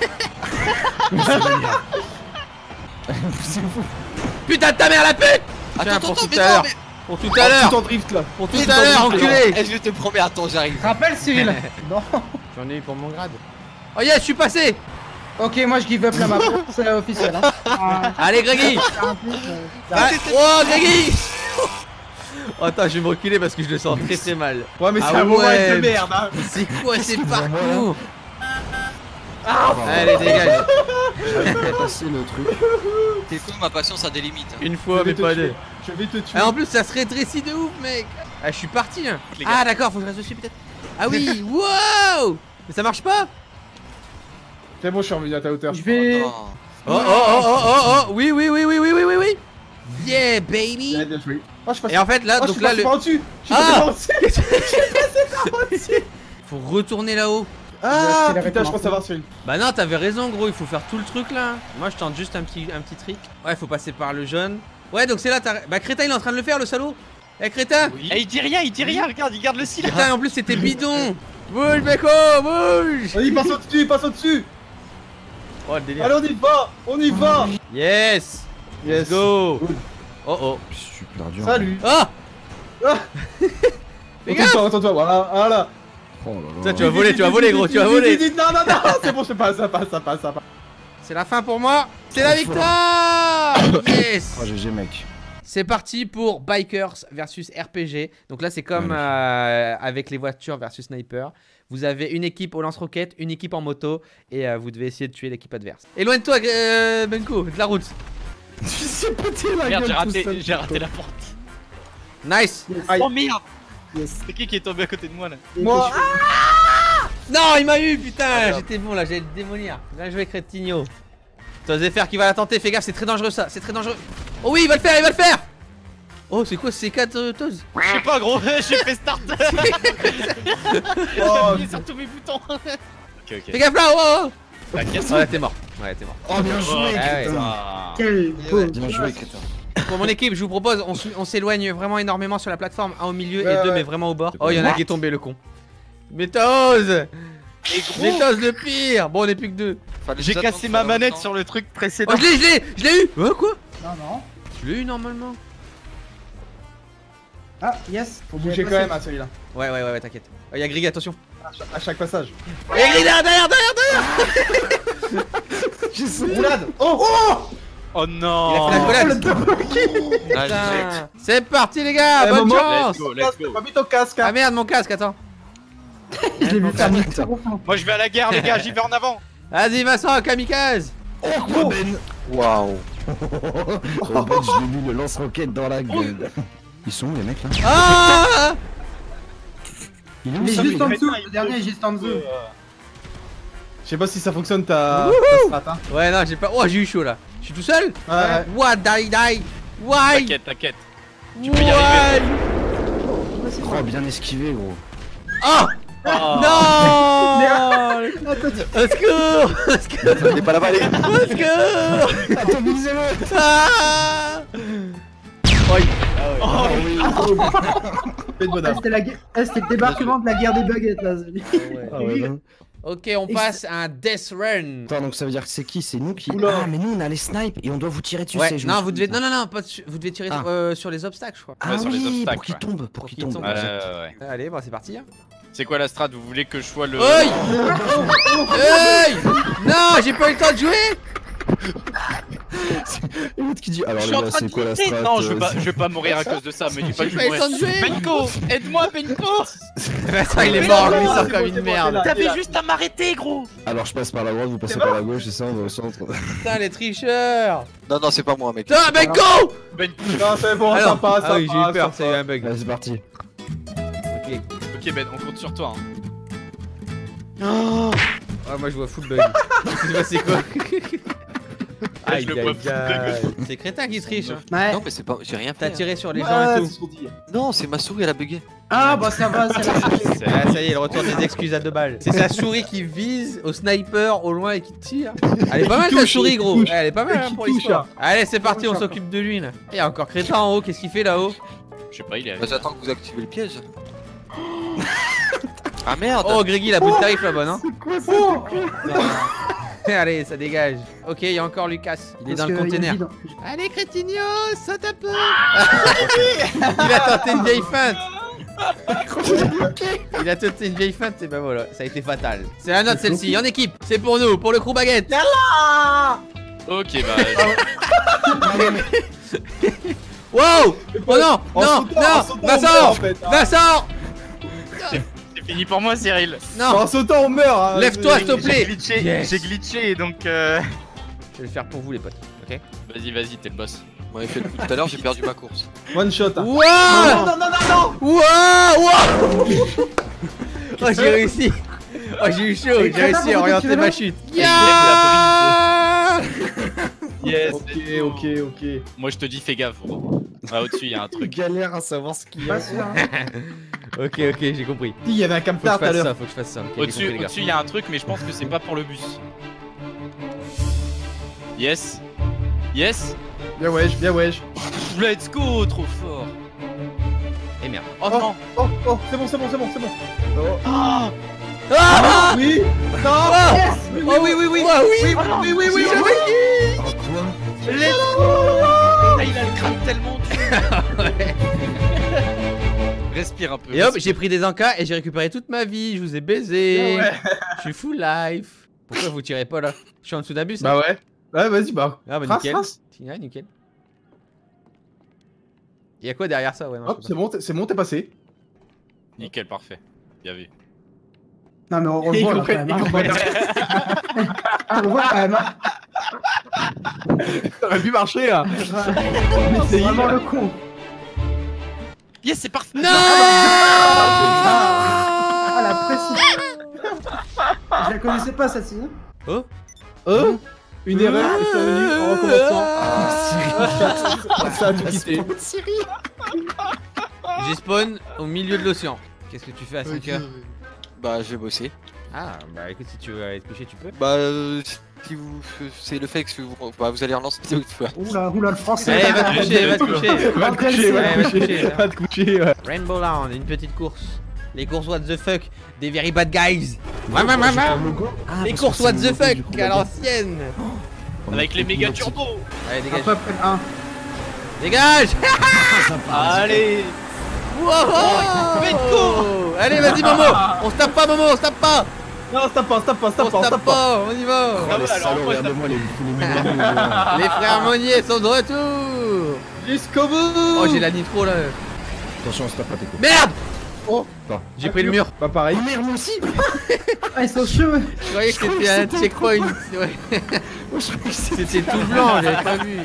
C'est fou. Putain de ta mère la pute. Tiens, Attends, pour attends, tout mais à non, l'heure. mais. Pour tout Oh, à l'heure. tout en drift là. Pour tout Tout à en l'heure, drift, enculé. Eh, je te promets, attends, j'arrive. Rappelle Cyril. Non. J'en ai eu pour mon grade. Oh yes, je suis passé. Ok, moi je give up la map. C'est officiel. Hein. Ah, Allez, Greggy. un peu, euh, Ah, oh, Greggy. Oh, attends, je vais me reculer parce que je le sens très très mal. Ouais, mais c'est Ah un moment ouais. de merde, hein. C'est quoi ces parcours? Ah, Allez, dégage. j'ai passé le truc. T'es con, ma patience a des limites. Une Je fois, vais mais te pas tuer. deux. Je vais te tuer. Ah, en plus, ça se rétrécit de ouf, mec. Ah, je suis parti. Hein. Les gars. Ah, d'accord, faut que je reste dessus peut-être. Ah oui, wow. Mais ça marche pas. C'est bon, je suis revenu à ta hauteur. Je vais. Attends. Oh, oh, oh, oh, oh, oh. Oui, oui, oui, oui, oui, oui, oui, oui. Yeah, baby. Ouais, bien joué. Oh, je suis passé. Et en fait, là, Oh, je donc suis là, passé le... par au-dessus. Je suis Ah. passé par au-dessus. faut retourner là-haut. Ah accélérer putain, je comment pense savoir celui. Bah non, t'avais raison, gros, il faut faire tout le truc là. Moi, je tente juste un petit, un petit trick. Ouais, faut passer par le jaune. Ouais, donc c'est là, t'as. Bah, Crétin, il est en train de le faire, le salaud. Eh, Crétin. Eh, il dit rien, il dit rien, regarde, il garde le silence. Putain, en plus, c'était bidon. Bouge, Beko, bouge. Vas-y, passe au-dessus, passe au-dessus. Oh, le délire. Allez, on y va, on y va. Yes. Yes. Let's go. Good. Oh oh. Je suis perdu. Salut. Ah. Ah. Fais gaffe. Retourne-toi, retourne-toi, voilà, voilà. Oh là Ça, là. tu vas voler, tu vas voler, gros, tu vas voler. Non, non, non, c'est bon, je passe, ça passe, ça passe, ça passe. C'est la fin pour moi. C'est la Trop victoire. Yes. Oh, G G, mec. C'est parti pour Bikers versus R P G. Donc là, c'est comme Magnifique. euh, avec les voitures versus Sniper. Vous avez une équipe au lance-roquette, une équipe en moto, et euh, vous devez essayer de tuer l'équipe adverse. Éloigne-toi, euh, Benko, de la route. Tu sais péter la Merde, gueule j'ai tout raté, seul. j'ai raté la porte. Nice. Aïe. Oh merde. Yes. C'est qui qui est tombé à côté de moi là? Moi. Non, il m'a eu, putain. J'étais bon là, j'allais le démolir. Bien joué, Crétigno. Toi, Zephyr qui va la tenter. Fais gaffe, c'est très dangereux ça. C'est très dangereux. Oh oui, il va le faire, il va le faire. Oh, c'est quoi ces quatre euh, Toz? Je sais pas gros, j'ai fait start. Oh, J'ai sur tous mes boutons. Ok Fais ok. gaffe là, oh, oh. T'inquiète. Oh là, t'es mort. Ouais, t'es mort. Oh, bien joué, Ah ouais. crétin. Ah. Quel beau. Bien joué, crétin. Pour mon équipe, je vous propose, on, s- on s'éloigne vraiment énormément sur la plateforme. Un au milieu Ouais, et deux, ouais. mais vraiment au bord. C'est Oh, il y en a What qui est tombé, le con. Méthose. Et gros, Méthose le pire. Bon, on est plus que deux. Fallait j'ai nous cassé attendre ma pendant manette longtemps. sur le truc Oh, précédent. je l'ai, je l'ai, je l'ai eu. Ouais, quoi? Non, non. Je l'ai eu normalement. Ah, yes. Faut J'ai bouger quand passé. même à celui-là. Ouais, ouais, ouais, ouais, t'inquiète. Oh, il y a Greg, attention. À chaque- À chaque passage. Il y a Greg derrière, derrière, derrière, derrière. Roulade. Oh, oh. Oh non. Il a fait la collab. Ah, Putain. C'est parti, les gars. Eh, Bonne Momo. chance. Let's go, let's go. Pas mis ton casque. Ah hein. merde, mon casque, attends. Je l'ai vu faire Putain. Moi je vais à la guerre les gars, j'y vais en avant. Vas-y, Vincent, kamikaze. Oh, quoi, Ben. Waouh. Oh, Ben, je lui ai mis le lance-roquette dans la gueule. Ils sont où, les mecs, là? Ah. Il est où, Il est ça, juste lui en dessous. il Le dernier est juste en dessous. Je sais pas si ça fonctionne ta ta strat, hein. Ouais, non, j'ai pas. Oh, j'ai eu chaud là. Je suis tout seul. Ouais, ouais. What, die, die. Why? T'inquiète, t'inquiète. Tu peux y arriver. Why? Oh, bien esquivé, gros. Oh. Non. Au secours. Au secours. T'es pas là-bas, les gars. Au secours. Atomisez-le. Ah. Oui. Oh oui. Fais de Ah, bonhomme. C'était la gue- ah, c'était le débarquement de la guerre des baguettes là. Ah ouais, non. Ok, on passe à un death run. Attends, donc ça veut dire que c'est qui? C'est nous qui. Oula. Ah, mais nous on a les snipes et on doit vous tirer dessus. Ouais, c'est- je me non, suis vous dit devez, ça. non, non, non, pas dessus. Vous devez tirer Ah. sur, euh, sur les obstacles, je crois. Ah Ouais, sur les oui, obstacles, pour qu'il ouais. tombe, pour Pour qu'il qu'il tombe. tombe. Ouais, exact. ouais, ouais. Allez, bon, c'est parti. Hein. C'est quoi la strat? Vous voulez que je sois le. Hey. Hey. Non, j'ai pas eu le temps de jouer. Et l'autre qui dit alors Je les suis en gars, train de c'est quoi la tilter. strat? Non, je vais euh, pas, je vais pas mourir à cause de ça, mais dis pas que je J'ai vais pas eu le temps mourir. de jouer. Benko, aide-moi, Benko. Attends, il est Mais mort, non, lui, il non, sort c'est comme bon, une c'est bon, merde. c'est là. T'avais juste à m'arrêter, gros. Alors je passe par la droite, vous passez par la gauche et ça on va au centre. Putain, les tricheurs. Non, non, c'est pas moi, mec. Putain, Benko. Benko. Non, c'est bon, Ah ça non. passe. Ah oui, ça j'ai eu passe, peur, ça c'est eu passe. un bug. Allez, c'est parti. Ok. Ok, Ben, on compte sur toi. Hein. Ah, moi je vois full bug. Je sais pas c'est quoi. Ah, je le vois full bug. C'est Crétin qui triche. Hein. Ouais. Non, mais c'est pas. J'ai rien T'as fait. tiré sur les gens Ouais, et c'est tout. ce qu'on dit. Non, c'est ma souris, elle a bugué. Ah bah ça va, ça va. C'est- Ah, ça y est, le retour des excuses à deux balles. C'est sa souris qui vise au sniper au loin et qui tire. Elle est pas mal Qui ta touche, souris, qui gros. touche. Elle est pas mal hein, Qui pour touche, l'histoire. Allez, c'est parti, on touche, s'occupe de lui là. Il y a encore Crétin en haut, qu'est-ce qu'il fait là-haut? Je sais pas, il est. Bah, j'attends que vous activez le piège. Ah merde. Oh, Grégui, la boule de tarif là-bas, non? C'est quoi ça? Allez, ça dégage. Ok, il y a encore Lucas. Il est dans Parce le que il conteneur. dit dans- Allez, Crétigno, saute un peu. Il a tenté une vieille feinte. Il a tenté une vieille feinte et ben voilà, ça a été fatal. C'est la note celle-ci, en équipe. C'est pour nous, pour le crew baguette. Ok, bah. Wow. Oh non, En non, sautant, en non, sautant, on meurt, Vincent, en fait, hein. Vincent. C'est fini pour moi, Cyril. Non, En sautant, on meurt. hein. lève-toi, s'il te J'ai plaît. glitché, Yes. j'ai glitché, donc. Euh... Je vais le faire pour vous les potes, ok? Vas-y, vas-y, t'es le boss. Moi, j'ai fait le coup tout à l'heure, j'ai perdu ma course. One shot. hein. Wow. Non, non, non, non, non. Wow, wow. Oh, j'ai réussi. Oh, j'ai eu chaud, j'ai réussi à orienter ma chute. Yeah. Yes. Ok, ok, ok. Moi, je te dis, fais gaffe, gros. Ah, au-dessus, il y a un truc. Galère à savoir ce qu'il y a. Pas sûr. hein. Ok, ok, j'ai compris. Il y avait un Faut que camtar je tout à fasse l'heure. ça, faut que je fasse ça. Ok, j'ai Au-dessus, compris, les gars. au-dessus, il y a un truc, mais je pense que c'est pas pour le bus. Yes. Yes. Bien wesh, bien wesh. Let's go, trop fort. Et merde. Oh, non. Oh, oh, c'est bon, c'est bon, c'est bon, c'est bon. Ah. Ah. Oui. Non. Ah. Yes. Oh oui, oui, oui. Oh, oui, Oui, oui, oui, oui, J'ai oui. réussi. Oh quoi? Let's go. Ah, il a le crâne tellement dur. Respire un peu. Et hop, j'ai pris des encas et j'ai récupéré toute ma vie. Je vous ai baisé. Ouais. Je suis full life. Pourquoi vous tirez pas là? Je suis en dessous d'un bus. Bah ouais. Ouais, vas-y, bah. Ah bah Trace, nickel. trace. Ouais, nickel. Y'a quoi derrière ça? Ouais, non, Hop, je sais c'est bon, t'es- c'est bon, t'es passé. Nickel, parfait. Bien vu. Non mais on, on le Il voit là, comprend- quand même. il hein. comprend- On le voit quand même. hein. Ça aurait pu marcher là. Mais c'est vraiment le con. Yes, c'est parfait. pas. Ah la Non. précision. Je la connaissais pas celle-ci. hein. Oh. Oh. Une erreur, et c'est revenu en recommençant. Ça a tout quitté. J'ai spawn au milieu de l'océan. Qu'est-ce que tu fais à cinq heures? Bah, je vais bosser. Ah, bah écoute, si tu veux aller te coucher, tu peux. Bah, euh, si vous. C'est le fait que vous. Bah, vous allez relancer une autre fois. Oula, oula, le français. Allez, va te coucher, va te coucher. Va te coucher, va Ouais, te va te coucher. coucher, Va te coucher, ouais. Rainbow Land, une petite course. Les courses what the fuck, des very bad guys. Ouais, ouais, ouais, ouais. Ah, Les parce courses que what c'est the le logo fuck du coup, à d'accord. l'ancienne. Avec les méga turbos. Allez, dégage. Après, après, un. Dégage. Allez. Wow. Benko. Allez, vas-y, Momo. On se tape pas, Momo, on se tape pas. Non, on se tape pas, on se tape pas, on se On tape se pas, on se tape tape pas. pas, on y va. Oh, Ah les ouais, alors, salauds, moi, je regardez-moi les les méga. Les frères Monnier sont de retour. Jusqu'au bout. Oh, j'ai la nitro là. Attention, on se tape pas tes coups. Merde. Oh. Non. J'ai pris le mur. Bah pareil. Oh merde, moi aussi. Ah, ils sont cheveux. Je croyais que c'était un checkpoint. Ouais. Moi, je croyais que c'était- C'était tout blanc, j'avais pas vu.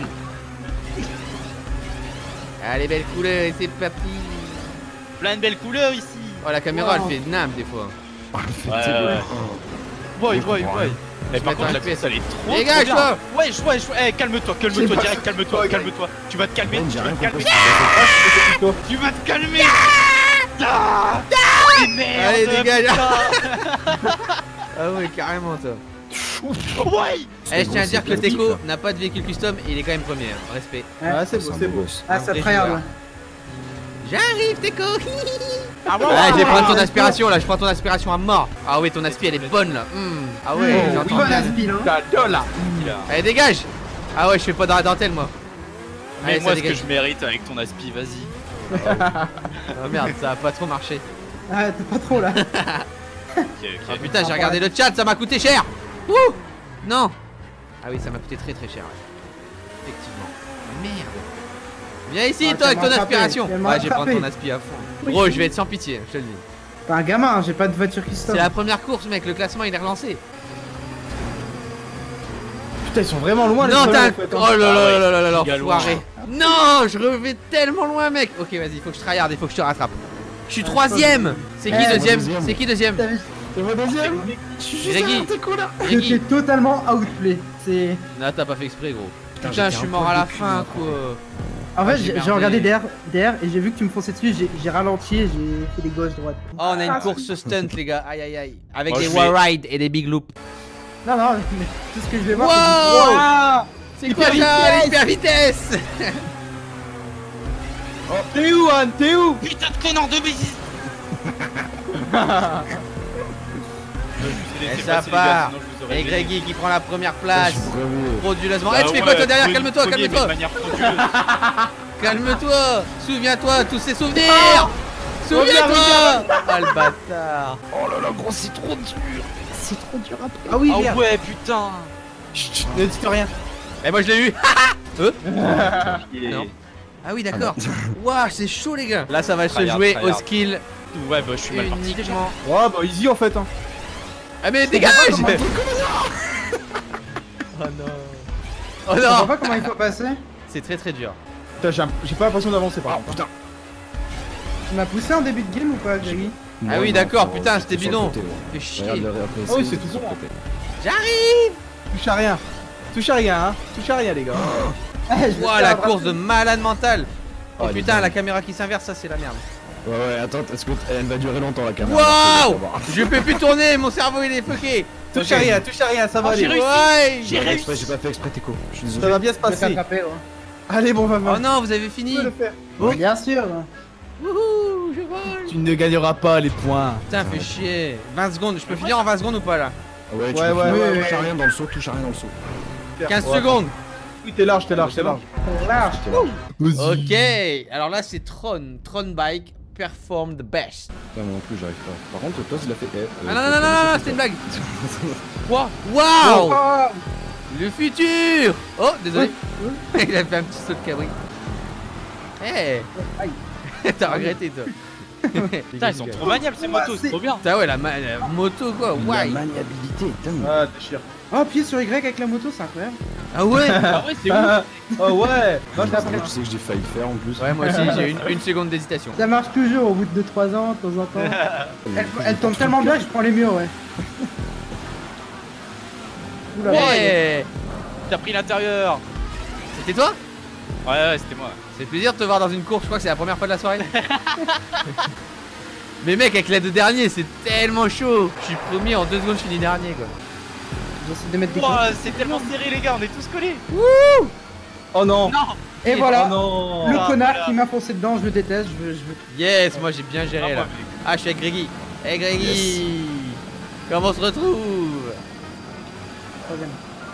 Allez, belle couleur, et c'est parti. Plein de belles couleurs ici. Oh, la caméra Wow. elle fait nam des fois. Oh, le fait Ouais, de- ouais. Oh. Ouais, ouais, ouais. Mais Je par vais contre, la mettre un pièce, elle est trop. Dégage, trop bien. toi. Ouais, je ouais, je Eh, calme-toi, calme-toi J'ai direct, calme-toi, pas- calme-toi. Tu vas te calmer, Man, tu j'ai vas rien te calmer. compris. Tu vas te calmer. Ah. Mais merde. Allez, dégage. putain. Ah ouais, carrément, toi. Ouais. Eh, je tiens à dire que le c'est Teco positif, n'a pas de véhicule custom et il est quand même premier. hein. Respect. Ah, c'est beau, C'est un c'est beau beau. gosse. Ah, ça vrai tryhard, joueur. ouais. J'arrive, Teco. Ah, bon, Ah, je vais ouais. prendre ton aspiration là, je prends ton aspiration à mort. Ah ouais, ton aspi elle est bonne là. Hmm. Ah ouais, Oh, j'entends Bonne bien. aspil, hein. J'adore là. Allez, dégage. Ah ouais, je fais pas dans la dentelle moi. Mais Allez, moi ça ce que dégage. je mérite avec ton aspi, vas-y. Oh merde, ça a pas trop marché. Ah, t'es pas trop là. Ok, ok. Oh putain, j'ai regardé le chat, ça m'a coûté cher. Ouh. Non. Ah oui, ça m'a coûté très très cher. ouais. Effectivement. Merde. Viens ici, Ah, toi, avec tu vas ton m'attraper, aspiration. tu vas Ouais, je vais prendre m'attraper. ton aspi à fond. Gros, je vais être sans pitié, je te le dis. T'es un gamin, hein, j'ai pas de voiture custom. C'est la première course, mec. Le classement il est relancé. Putain, ils sont vraiment loin les Non, collègues, t'as un. en fait, hein. Oh là là là là là là là, Giga loin. foiré. Non, je vais tellement loin, mec. Ok, vas-y, faut que je tryhard, il faut que je te rattrape. Je suis troisième. C'est qui Eh, deuxième deuxième. C'est qui deuxième T'as vu, C'est mon deuxième. Greggy. j'étais Greggy. totalement outplay. C'est. Non, t'as pas fait exprès, gros. Putain, Putain, je j'étais suis un mort poil à la de cul, fin, moi. quoi. En Ah, fait, j'ai j'ai merdé. j'ai regardé derrière, derrière et j'ai vu que tu me fonçais dessus, j'ai j'ai ralenti et j'ai fait des gauches droites. Oh, on a une course stunt, les gars. Aïe aïe aïe. Avec Moi, des je wall vais- ride et des big loops. Non, non, mais tout ce que je vais voir. Wow. Ah, C'est quoi ça, l'hyper vitesse? t'es où, Anne? T'es où? Putain de connard de bêtises. Et ça part. Et Greggy qui prend la première place. Je suis crevé. Frauduleusement. Bah Eh, tu fais quoi toi derrière? Calme-toi, calme-toi. Calme-toi. Souviens-toi, tous ces souvenirs. Souviens-toi. Ah le bâtard. Oh là là, gros, c'est trop dur. C'est trop dur après. Ah oui, Ah merde. ouais, putain. Ne dites rien. Et moi je l'ai eu. Euh Il est- Non. Ah oui, d'accord. Waouh, c'est chaud les gars. Là ça va se Tryhard, jouer au tryhard. skill Ouais, bah je suis mal parti déjà. uniquement. Ouais, bah easy en fait. Hein. Ah mais dégage. Oh non. Oh Je vois non. pas comment il faut passer. C'est très très dur. Putain, j'ai un- j'ai pas l'impression d'avancer par contre. Putain. Tu m'as poussé en début de game ou pas, Greggy? Ah oui, Non, d'accord, non, putain, c'était c'était sur le bidon. côté, ouais. Fais chier. Regarde le après, Ah oui, c'est tout sur le bon. côté. J'arrive. Touche à rien. Touche à rien, hein. Touche à rien, les gars. Ah, je vais Ouah, te la faire course attraper. de malade mental. Oh Oh, il est putain, dingue. la caméra qui s'inverse, ça c'est la merde. Ouais, ouais, attends, est-ce que elle va durer longtemps la caméra? Waouh. On va voir. Je peux plus tourner, mon cerveau il est fucké. Touche à rien, touche à rien, ça va Oh, j'ai aller. réussi. Ouais. J'ai J'ai pas fait réussi. exprès, j'ai pas fait exprès, Teco. Je suis Ça désolé. va bien se Je vais passer. t'attraper, ouais. Allez, bon, va, va. Oh non, vous avez fini. Tu peux le faire. Oh, bien sûr. Wouhou, je vole. Tu ne gagneras pas les points. Putain, fais chier. vingt secondes, je peux finir en vingt secondes ou pas là? Ouais, tu Ouais, peux ouais, finir, ouais, touche ouais. à rien dans le saut, touche à rien dans le saut. quinze Ouais. secondes. Oui, t'es large, t'es large, t'es large. Large. Ok, alors là c'est Tron. Tron Bike perform the best. Putain, moi non plus, j'arrive pas. Par contre, toi, il a fait. eh, euh, Ah non, non, non, non, non, c'était une blague. Quoi? Oh, Waouh! oh, Le futur! Oh, désolé. Il a fait un petit saut de cabri. Eh! Aïe. T'as regretté toi. Putain, ils sont trop maniables ces motos, c'est trop bien. Putain, ouais, la, ma- la moto quoi, La ouais. maniabilité, dingue. Ah, déchire. Oh, appuyer sur Y avec la moto, c'est incroyable. Ah ouais? Ah ouais, c'est ouf. Ah, oh ouais. Non, je Ça, l'apprends. Tu sais que j'ai failli faire en plus. Ouais, moi aussi j'ai une, une seconde d'hésitation. Ça marche toujours au bout de deux trois ans, de temps en temps. Elle, elle tourne tellement bien que je prends les murs, ouais. Oula, Ouais! T'as pris l'intérieur. C'était toi? Ouais, ouais, c'était moi. C'est plaisir de te voir dans une course, je crois que c'est la première fois de la soirée. Mais mec, avec les deux derniers, c'est tellement chaud. Je suis premier, en deux secondes, je finis dernier quoi. j'essaie de mettre des Ouah, coups. c'est tellement serré, les gars, on est tous collés. Oh non. Non. Et voilà, Oh non. le Ah, connard voilà. qui m'a foncé dedans, je le déteste, je veux... Je veux... Yes, moi j'ai bien géré Ah, là. moi, Ah, je suis avec Greggy. Hey Greggy! Comment on se retrouve? Troisième.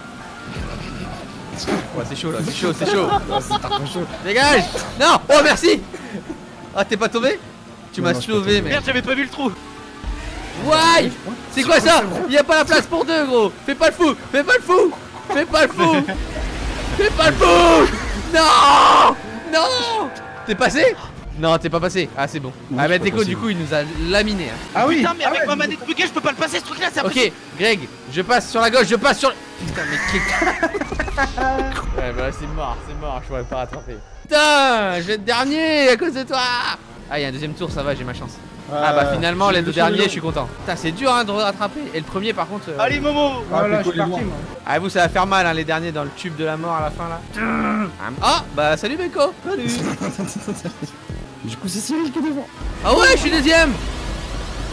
Ouais, c'est chaud là, c'est chaud, c'est chaud. Ah, c'est trop chaud. Dégage! Non! Oh, merci! Ah, t'es pas tombé? Tu Non, m'as non, je suis pas sauvé, tombé. mec. Merde, j'avais pas vu le trou. Why? C'est quoi ça? Y'a pas la place pour deux, gros! Fais pas le fou! Fais pas le fou! Fais pas le fou! Fais pas le fou! Non! Non! T'es passé? Non, t'es pas passé. Ah, c'est bon. Non, Ah, je bah, suis pas Teco, passé. du coup, il nous a laminé. Hein. Ah oui. Putain, mais ah avec ouais, ma manette buggée, je peux pas le passer ce truc là, c'est Ok, impossible. Greg, je passe sur la gauche, je passe sur le... Putain, mais kick. Ouais, bah c'est mort, c'est mort, je pourrais pas rattraper. Putain, je vais être dernier à cause de toi. Ah, il y a un deuxième tour, ça va, j'ai ma chance. Ah bah finalement, les deux derniers, je suis content. Putain, c'est dur hein, de rattraper. Et le premier, par contre... euh, Allez, Momo. Voilà, Ah, je suis parti, moi. Ah, vous, ça va faire mal, hein, les derniers dans le tube de la mort à la fin, là. Ah, bah salut, Beko. Du coup, c'est Cyril qui est devant. Ah ouais, je suis deuxième.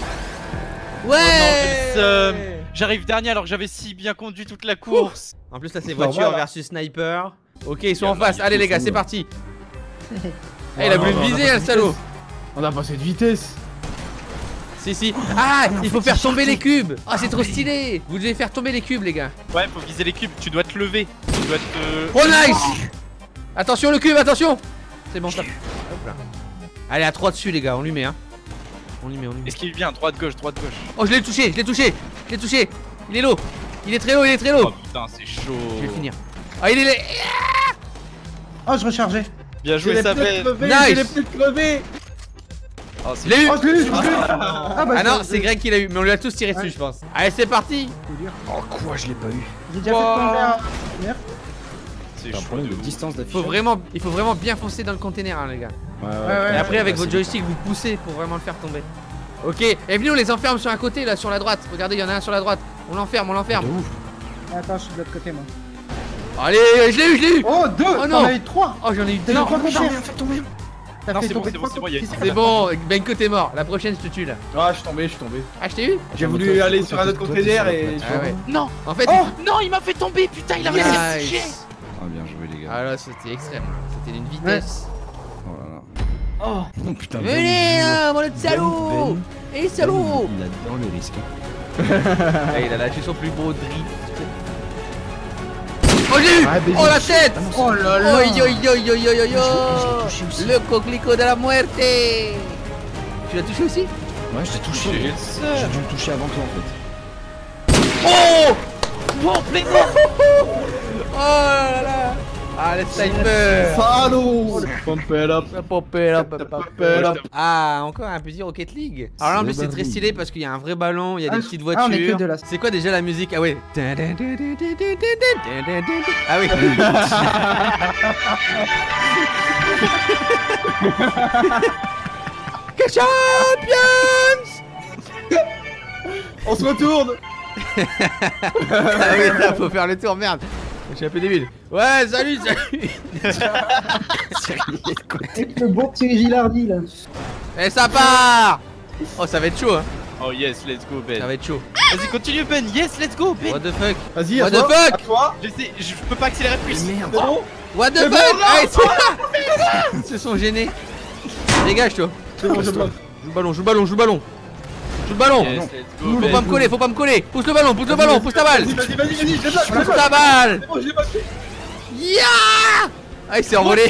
Ouais. Oh non, le seum. J'arrive dernier alors que j'avais si bien conduit toute la course. En plus là c'est Normal, voiture hein. versus sniper. Ok ils sont en face, allez les gars c'est parti. Eh il a voulu me viser le salaud. On a passé de vitesse. Si si. Ah il faut faire tomber les cubes. Ah c'est trop stylé. Vous devez faire tomber les cubes les gars. Ouais, faut viser les cubes, tu dois te lever. Tu dois te. Oh nice. Attention le cube, attention. C'est bon ça. Hop là. Allez à trois dessus les gars, on lui met hein. On lui met, on lui met. Esquive bien, droite gauche, droite gauche. Oh je l'ai touché, je l'ai touché. Je l'ai touché. Il est low. Il est très low, il est très low. Oh putain, c'est chaud. Je vais le finir. Ah il est là. Oh, je rechargeais. Bien J'ai joué, les ça plus fait. crevés, Nice. j'ai les plus crevés. Oh, Je c'est l'ai eu. Oh, je l'ai eu, je l'ai eu. Ah, bah, Ah non je- c'est Greg qui l'a eu, mais on lui a tous tiré dessus je pense. Allez c'est parti. Oh quoi, je l'ai pas eu. J'ai déjà fait tomber un. Merde. c'est T'as un chaud problème de de ouf. distance Faut d'affichage. vraiment, il faut vraiment bien foncer dans le container hein, les gars. Ouais, ouais, ouais, Et après avec ouais, votre c'est- joystick vous poussez pour vraiment le faire tomber. Ok, et venez on les enferme sur un côté là sur la droite. Regardez il y en a un sur la droite. On l'enferme, on l'enferme. De ouf. Attends, je suis de l'autre côté, moi. Allez, je l'ai eu, je l'ai eu. Oh, deux. Oh, non. T'en as eu trois. Oh j'en ai eu deux. T'as eu trois Non, combien? fais tomber. T'as Non, fait c'est bon, tomber c'est bon, trois c'est bon, il y a une combien? C'est bon, Benko t'es mort. La prochaine je te tue là. Ah, je suis tombé, je suis tombé. Ah je t'ai eu. J'ai voulu aller sur un autre container et. Ah ouais. Non, En fait, oh non, il m'a fait tomber, putain, il a réussi à me toucher. nice. Ah bien joué les gars. Ah là c'était extrême. C'était d'une vitesse. Oh là là. Oh. Oh putain. Venez Ben, là, mon autre salaud. Ben, Et salaud. Il adore les risques. Ah, il a lâché son plus beau drift. Oh j'ai eu. Ah, baiser. Oh la tête. Oh là là. Oi oi oi oi oi oi oi. Je l'ai touché aussi. Le coquelicot de la muerte. Tu l'as touché aussi? Ouais, je t'ai touché. J'ai le J'ai seum. dû le toucher avant toi en fait. Oh. Bon, plaisir. Oh là là. Ah le sniper. Salaud. Pump it up. Pop it up, pop it up. Ah, encore un petit Rocket League. Alors là, en plus, c'est très stylé parce qu'il y a un vrai ballon, il y a Ah, des petites ah, on est que voitures. deux, là. C'est quoi déjà la musique? Ah ouais. Ah oui. Que champions! On se retourne. Ah oui, là, faut faire le tour, merde. Je suis un peu débile. Ouais, salut, salut. Avec le bon petit Gilardi, là. Et ça part. Oh, ça va être chaud, hein. Oh yes, let's go, Ben. Ça va être chaud. Vas-y, continue, Ben. Yes, let's go, Ben. What the fuck? Vas-y, à What toi. the fuck? À toi. J'essaie, je peux pas accélérer plus. C'est bon. What the C'est bon, fuck? non, Allez, c'est- Ils se sont gênés. Dégage, toi. C'est bon, je bloque. Joue le ballon, joue le ballon, joue le ballon. Joue le ballon. Yes, let's go, Faut Ben. pas me coller, faut pas me coller. Pousse le ballon, pousse le ballon, pousse ta balle. Vas-y, vas-y, vas-y, vas-y, je les bloque, je les Pousse bloque. ta balle. C'est bon, je les bloque. Ya. Ah, il s'est envolé.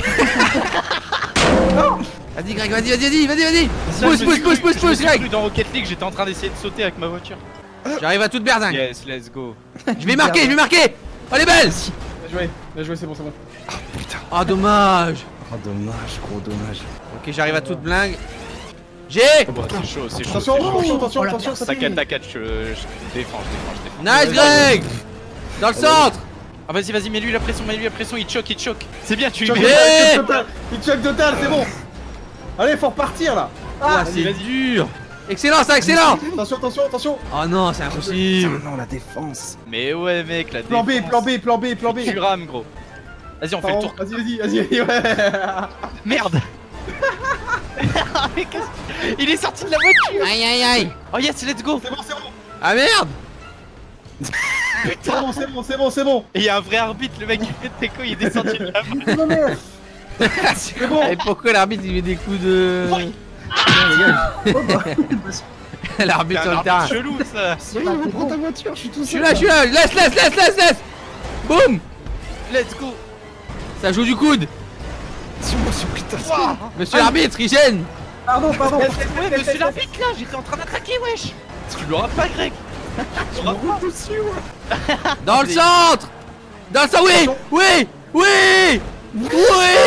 Vas-y, Greg, vas-y, vas-y, vas-y, vas-y, vas-y. Pousse, pousse, pousse, pousse, pousse, Greg. Dans Rocket League, j'étais en train d'essayer de sauter avec ma voiture. J'arrive à toute berzingue. Yes, let's go. Je vais marquer, je vais marquer. Oh, elle est belle. Bien joué, bien joué, c'est bon, c'est bon. Ah, dommage. Oh dommage, gros dommage. Ok, j'arrive à toute blingue. J'ai. Oh, c'est chaud, c'est chaud. Attention, c'est chaud. attention, attention, Oh, la attention. personne. T'inquiète, t'inquiète, je, je défends, je défends, je défends. Nice, Greg. Dans le centre. Ah, vas-y, vas-y, mets-lui la pression, mets-lui la pression, il choque, il choque. C'est bien, tu lui Choc mets. Hey. total, il choc total, c'est bon. Allez, faut repartir là. Ah, c'est dur. Excellent, ça, excellent. Attention, attention, attention. Oh non, c'est impossible. non, la défense. Mais ouais, mec, la Plan B, défense. plan B, plan B, plan B. Tu rames, gros. Vas-y, on fait le Pardon, tour. Vas-y, vas-y, vas-y, ouais. Merde. Mais qu'est-ce- Il est sorti de la voiture. Aïe, aïe, aïe. Oh yes, let's go. C'est bon, c'est bon. Ah merde. C'est bon, c'est bon, c'est bon, c'est bon. Et il y a un vrai arbitre, le mec il fait Teco, il est descendu de la voiture. C'est bon. Et pourquoi l'arbitre il met des coups de. L'arbitre C'est sur un le terrain. arbitre chelou ça. Prends ta voiture, je suis tout Je suis là, je suis là, laisse, laisse, laisse, laisse, laisse. Boum. Let's go. Ça joue du coude. Sur moi, sur putain. Wow. Monsieur l'arbitre, il gêne. Pardon, pardon. Ouais, monsieur l'arbitre là, j'étais en train d'attaquer, wesh. Tu l'auras pas, Greg. Tu l'auras pas. Dans le centre. Dans le centre, oui, oui, oui, oui.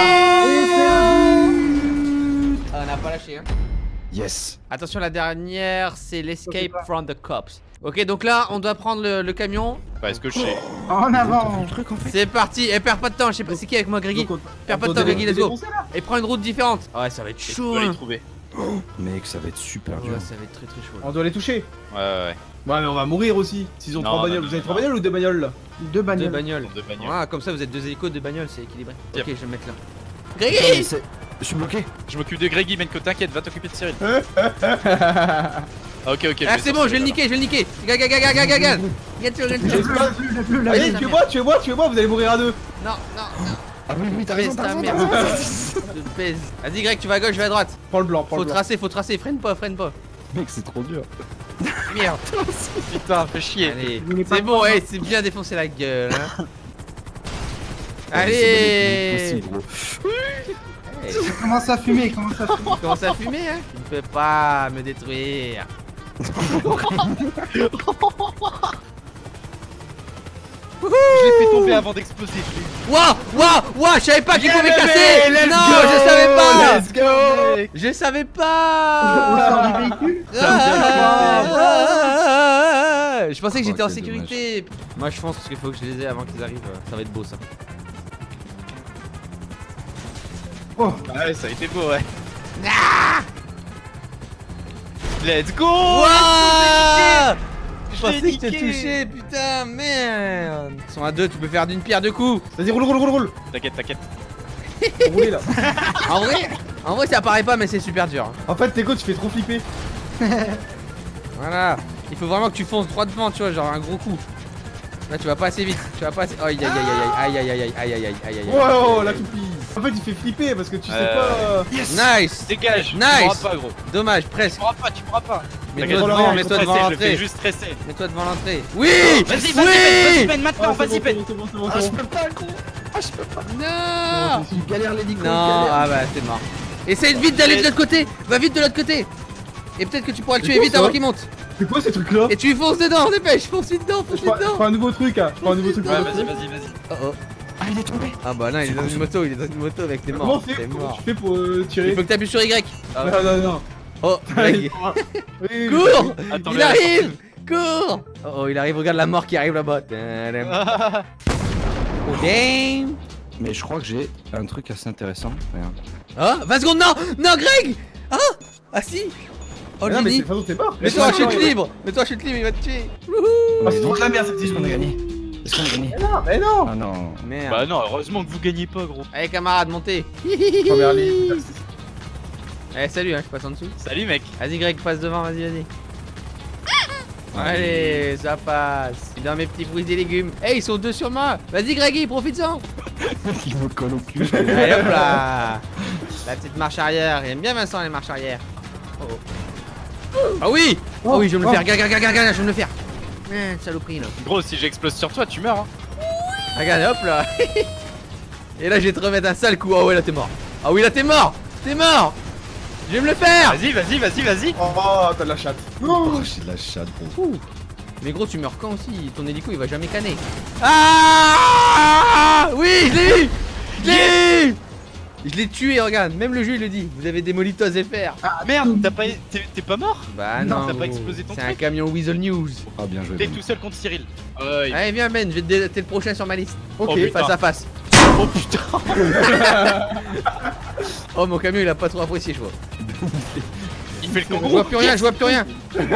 Ah, on n'a pas lâché, hein. Yes. Attention, la dernière, c'est l'escape from the cops. Ok, donc là, on doit prendre le, le camion. Bah, est-ce que je sais? En avant. C'est parti. Et perds pas de temps. Je sais pas, c'est qui avec moi, Grégui? Perds pas de temps, Grégui, let's go. Et prends une route différente. Ouais, ça va être Je chaud. dois les hein. trouver. Mec, ça va être super Ouais, dur. ça va être très très chaud. On doit les toucher. Ouais, ouais, ouais. Ouais, mais on va mourir aussi. S'ils ont Non, trois non, bagnoles. non, Vous avez non, trois non. bagnoles ou deux bagnoles là? Deux Deux bagnoles. bagnoles. Deux bagnoles. Ah, comme ça, vous êtes deux hélicos, deux bagnoles, c'est équilibré. Yep. Ok, je vais me mettre là. Putain, mais Grégui! c'est- Je suis bloqué. Je m'occupe de Greggy, Menko, t'inquiète, va t'occuper de Cyril. Ok, ok. Ah, c'est bon, je vais le niquer, je vais le niquer. Gagne, gagne, gagne, gagne, gagne, gagne. Gagne, gagne, J'ai gagne. pas vu, j'ai plus la Allez, vie. Tuez-moi, tuez-moi, tuez-moi, vous allez mourir à deux. Non, non, non. Ah oui, oui, t'as Pèse raison, t'as ta raison. mère. Je te pèse. Vas-y, Greg, tu vas à gauche, je vais à droite. Prends le blanc, prends Faut le blanc. tracer, faut tracer. Freine pas, freine pas. Mec, c'est trop dur. Merde. Putain, fais chier. Allez, Vous voulez pas c'est bon, prendre, hey, c'est bien défoncé la gueule. Hein. C'est Allez. possible, gros. Hey, Commence à fumer, commence à fumer. tu commences à fumer, hein. Tu ne peux pas me détruire. Je l'ai fait tomber avant d'exploser. Waouh, waouh, waouh, je savais pas qu'il Yeah, pouvait baby, casser. let's Non, go, je savais pas. Let's go. Je savais On pas. sort du véhicule. Ah, ah, ah, ah. Je pensais que j'étais Oh, en quel sécurité. Moi je pense qu'il faut que je les ai avant qu'ils arrivent. Ça va être beau ça. Ah ouais, ça a été beau, ouais. Let's go. Wouah. Je Je pensais l'ai que je te niqué. touchais, putain, merde. Ils sont à deux, tu peux faire d'une pierre deux coups. Vas-y, roule, roule, roule, roule. T'inquiète, t'inquiète. Faut rouler là. En vrai, en vrai ça apparaît pas mais c'est super dur. En fait, Teco, tu fais trop flipper. Voilà. Il faut vraiment que tu fonces droit devant, tu vois, genre un gros coup. Là tu vas pas assez vite, tu vas pas assez. Aïe aïe aïe aïe aïe aïe aïe aïe aïe aïe aïe aïe. Oh, la toupie. En fait, il fait flipper parce que tu sais Euh, pas. Nice. Dégage. Nice. Tu pourras pas, gros. Dommage, Tu presque. pourras pas, tu pourras pas. Mets-toi T'inquiète, devant, rien, mets-toi faut devant Stresser, je le fais l'entrée. juste stresser. Mets-toi devant l'entrée. Oui. Vas-y, vas-y, Oui. vas-y, Ben, maintenant, Ah, c'est vas-y, bon, Ben. c'est bon, c'est bon, Ah, c'est je bon. peux pas, gros. Ah, je peux pas. Non. Tu galères les Nico. Non, ah bah c'est mort. Essaye vite d'aller de l'autre côté. Va vite de l'autre côté. Et peut-être que tu pourras le C'est tuer quoi, vite ça avant qu'il monte. C'est quoi ces trucs là? Et tu lui fonces dedans, dépêche, fonce vite dedans, fonce Je vite prends je dedans. prends un nouveau truc, hein. Je prends un nouveau truc. Ouais, vas-y, vas-y, vas-y. Oh oh. Ah, il est tombé. Ah bah non, il est dans une moto, il est dans une moto avec t'es Comment mort. on fait T'es Comment mort. tu fais pour euh, Il tirer? faut que t'appuies sur Y. Ah, Non, non, non. Oh, Allez, Greg. oui, oui, Cours. Attends, Il mais arrive. Cours. Oh oh, il arrive, regarde la mort qui arrive là-bas. Tadam. attends. Oh damn. Mais je crois que j'ai un truc assez intéressant. Regarde. Oh, vingt secondes, non. Non, Greg. Ah. Ah si. Oh Non, mais Lily. c'est façon, t'es mort. Mets-toi à Laisse-moi chute tirer. libre. Mets-toi à chute libre, il va te tuer. Ah, c'est trop de la merde cette Est-ce qu'on a petite. gagné? Est-ce qu'on a gagné? Non, mais non. Ah non. Merde. Bah non, heureusement que vous gagnez pas, gros. Allez camarade, montez. Première ligne. Eh salut, hein, je passe en dessous. Salut, mec. Vas-y Greg, passe devant, vas-y, vas-y. Allez, ça passe. Dans mes petits fruits et légumes. Eh, ils sont deux sur moi. Vas-y Greggy, profite-en. Il me colle au cul. Allez hop là. La petite marche arrière. Il aime bien Vincent les marches arrière. Oh, oh. Ah oui. Oh oui, je vais me le faire. Regarde, regarde, regarde, regarde, je vais me le faire. Merde, saloperie là. Gros, si j'explose sur toi, tu meurs. Hein. Regarde, hop là. Et là, je vais te remettre un sale coup. Ah ouais, là, t'es mort. Ah oui, là, t'es mort. T'es mort. Je vais me le faire. Vas-y, vas-y, vas-y, vas-y. Oh, t'as de la chatte. Oh, j'ai de la chatte, gros. Ouh. Mais gros, tu meurs quand aussi? Ton hélico il va jamais canner. Ah oui, je l'ai eu. Je l'ai eu. Je l'ai tué, regarde. Même le jeu il le dit. Vous avez démoli Toz F R. Ah merde, t'as pas... t'es t'es pas mort? Bah Non, non. t'as pas gros. explosé ton C'est un truc. camion Weasel News. Ah, bien joué. T'es Ben. tout seul contre Cyril. Ouais. Allez, viens Ben, je vais te dé- t'es le prochain sur ma liste. Ok, Oh, putain. Face à face. Oh putain. Oh, mon camion il a pas trop apprécié, je vois. Il fait le Je kangourou. vois plus rien, je vois plus rien.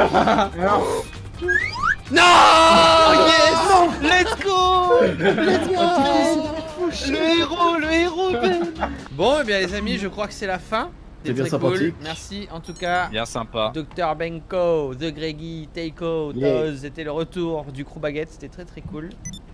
Non. Oh yes. Let's go. Let's go. Le héros, le héros, Ben. Bon, eh bien les amis, je crois que c'est la fin. C'est bien très cool. sympathique. Merci en tout cas. Bien sympa. docteur Benko, The Greggy, Teiko, Yeah. Toz, c'était le retour du crew baguette, c'était très très cool.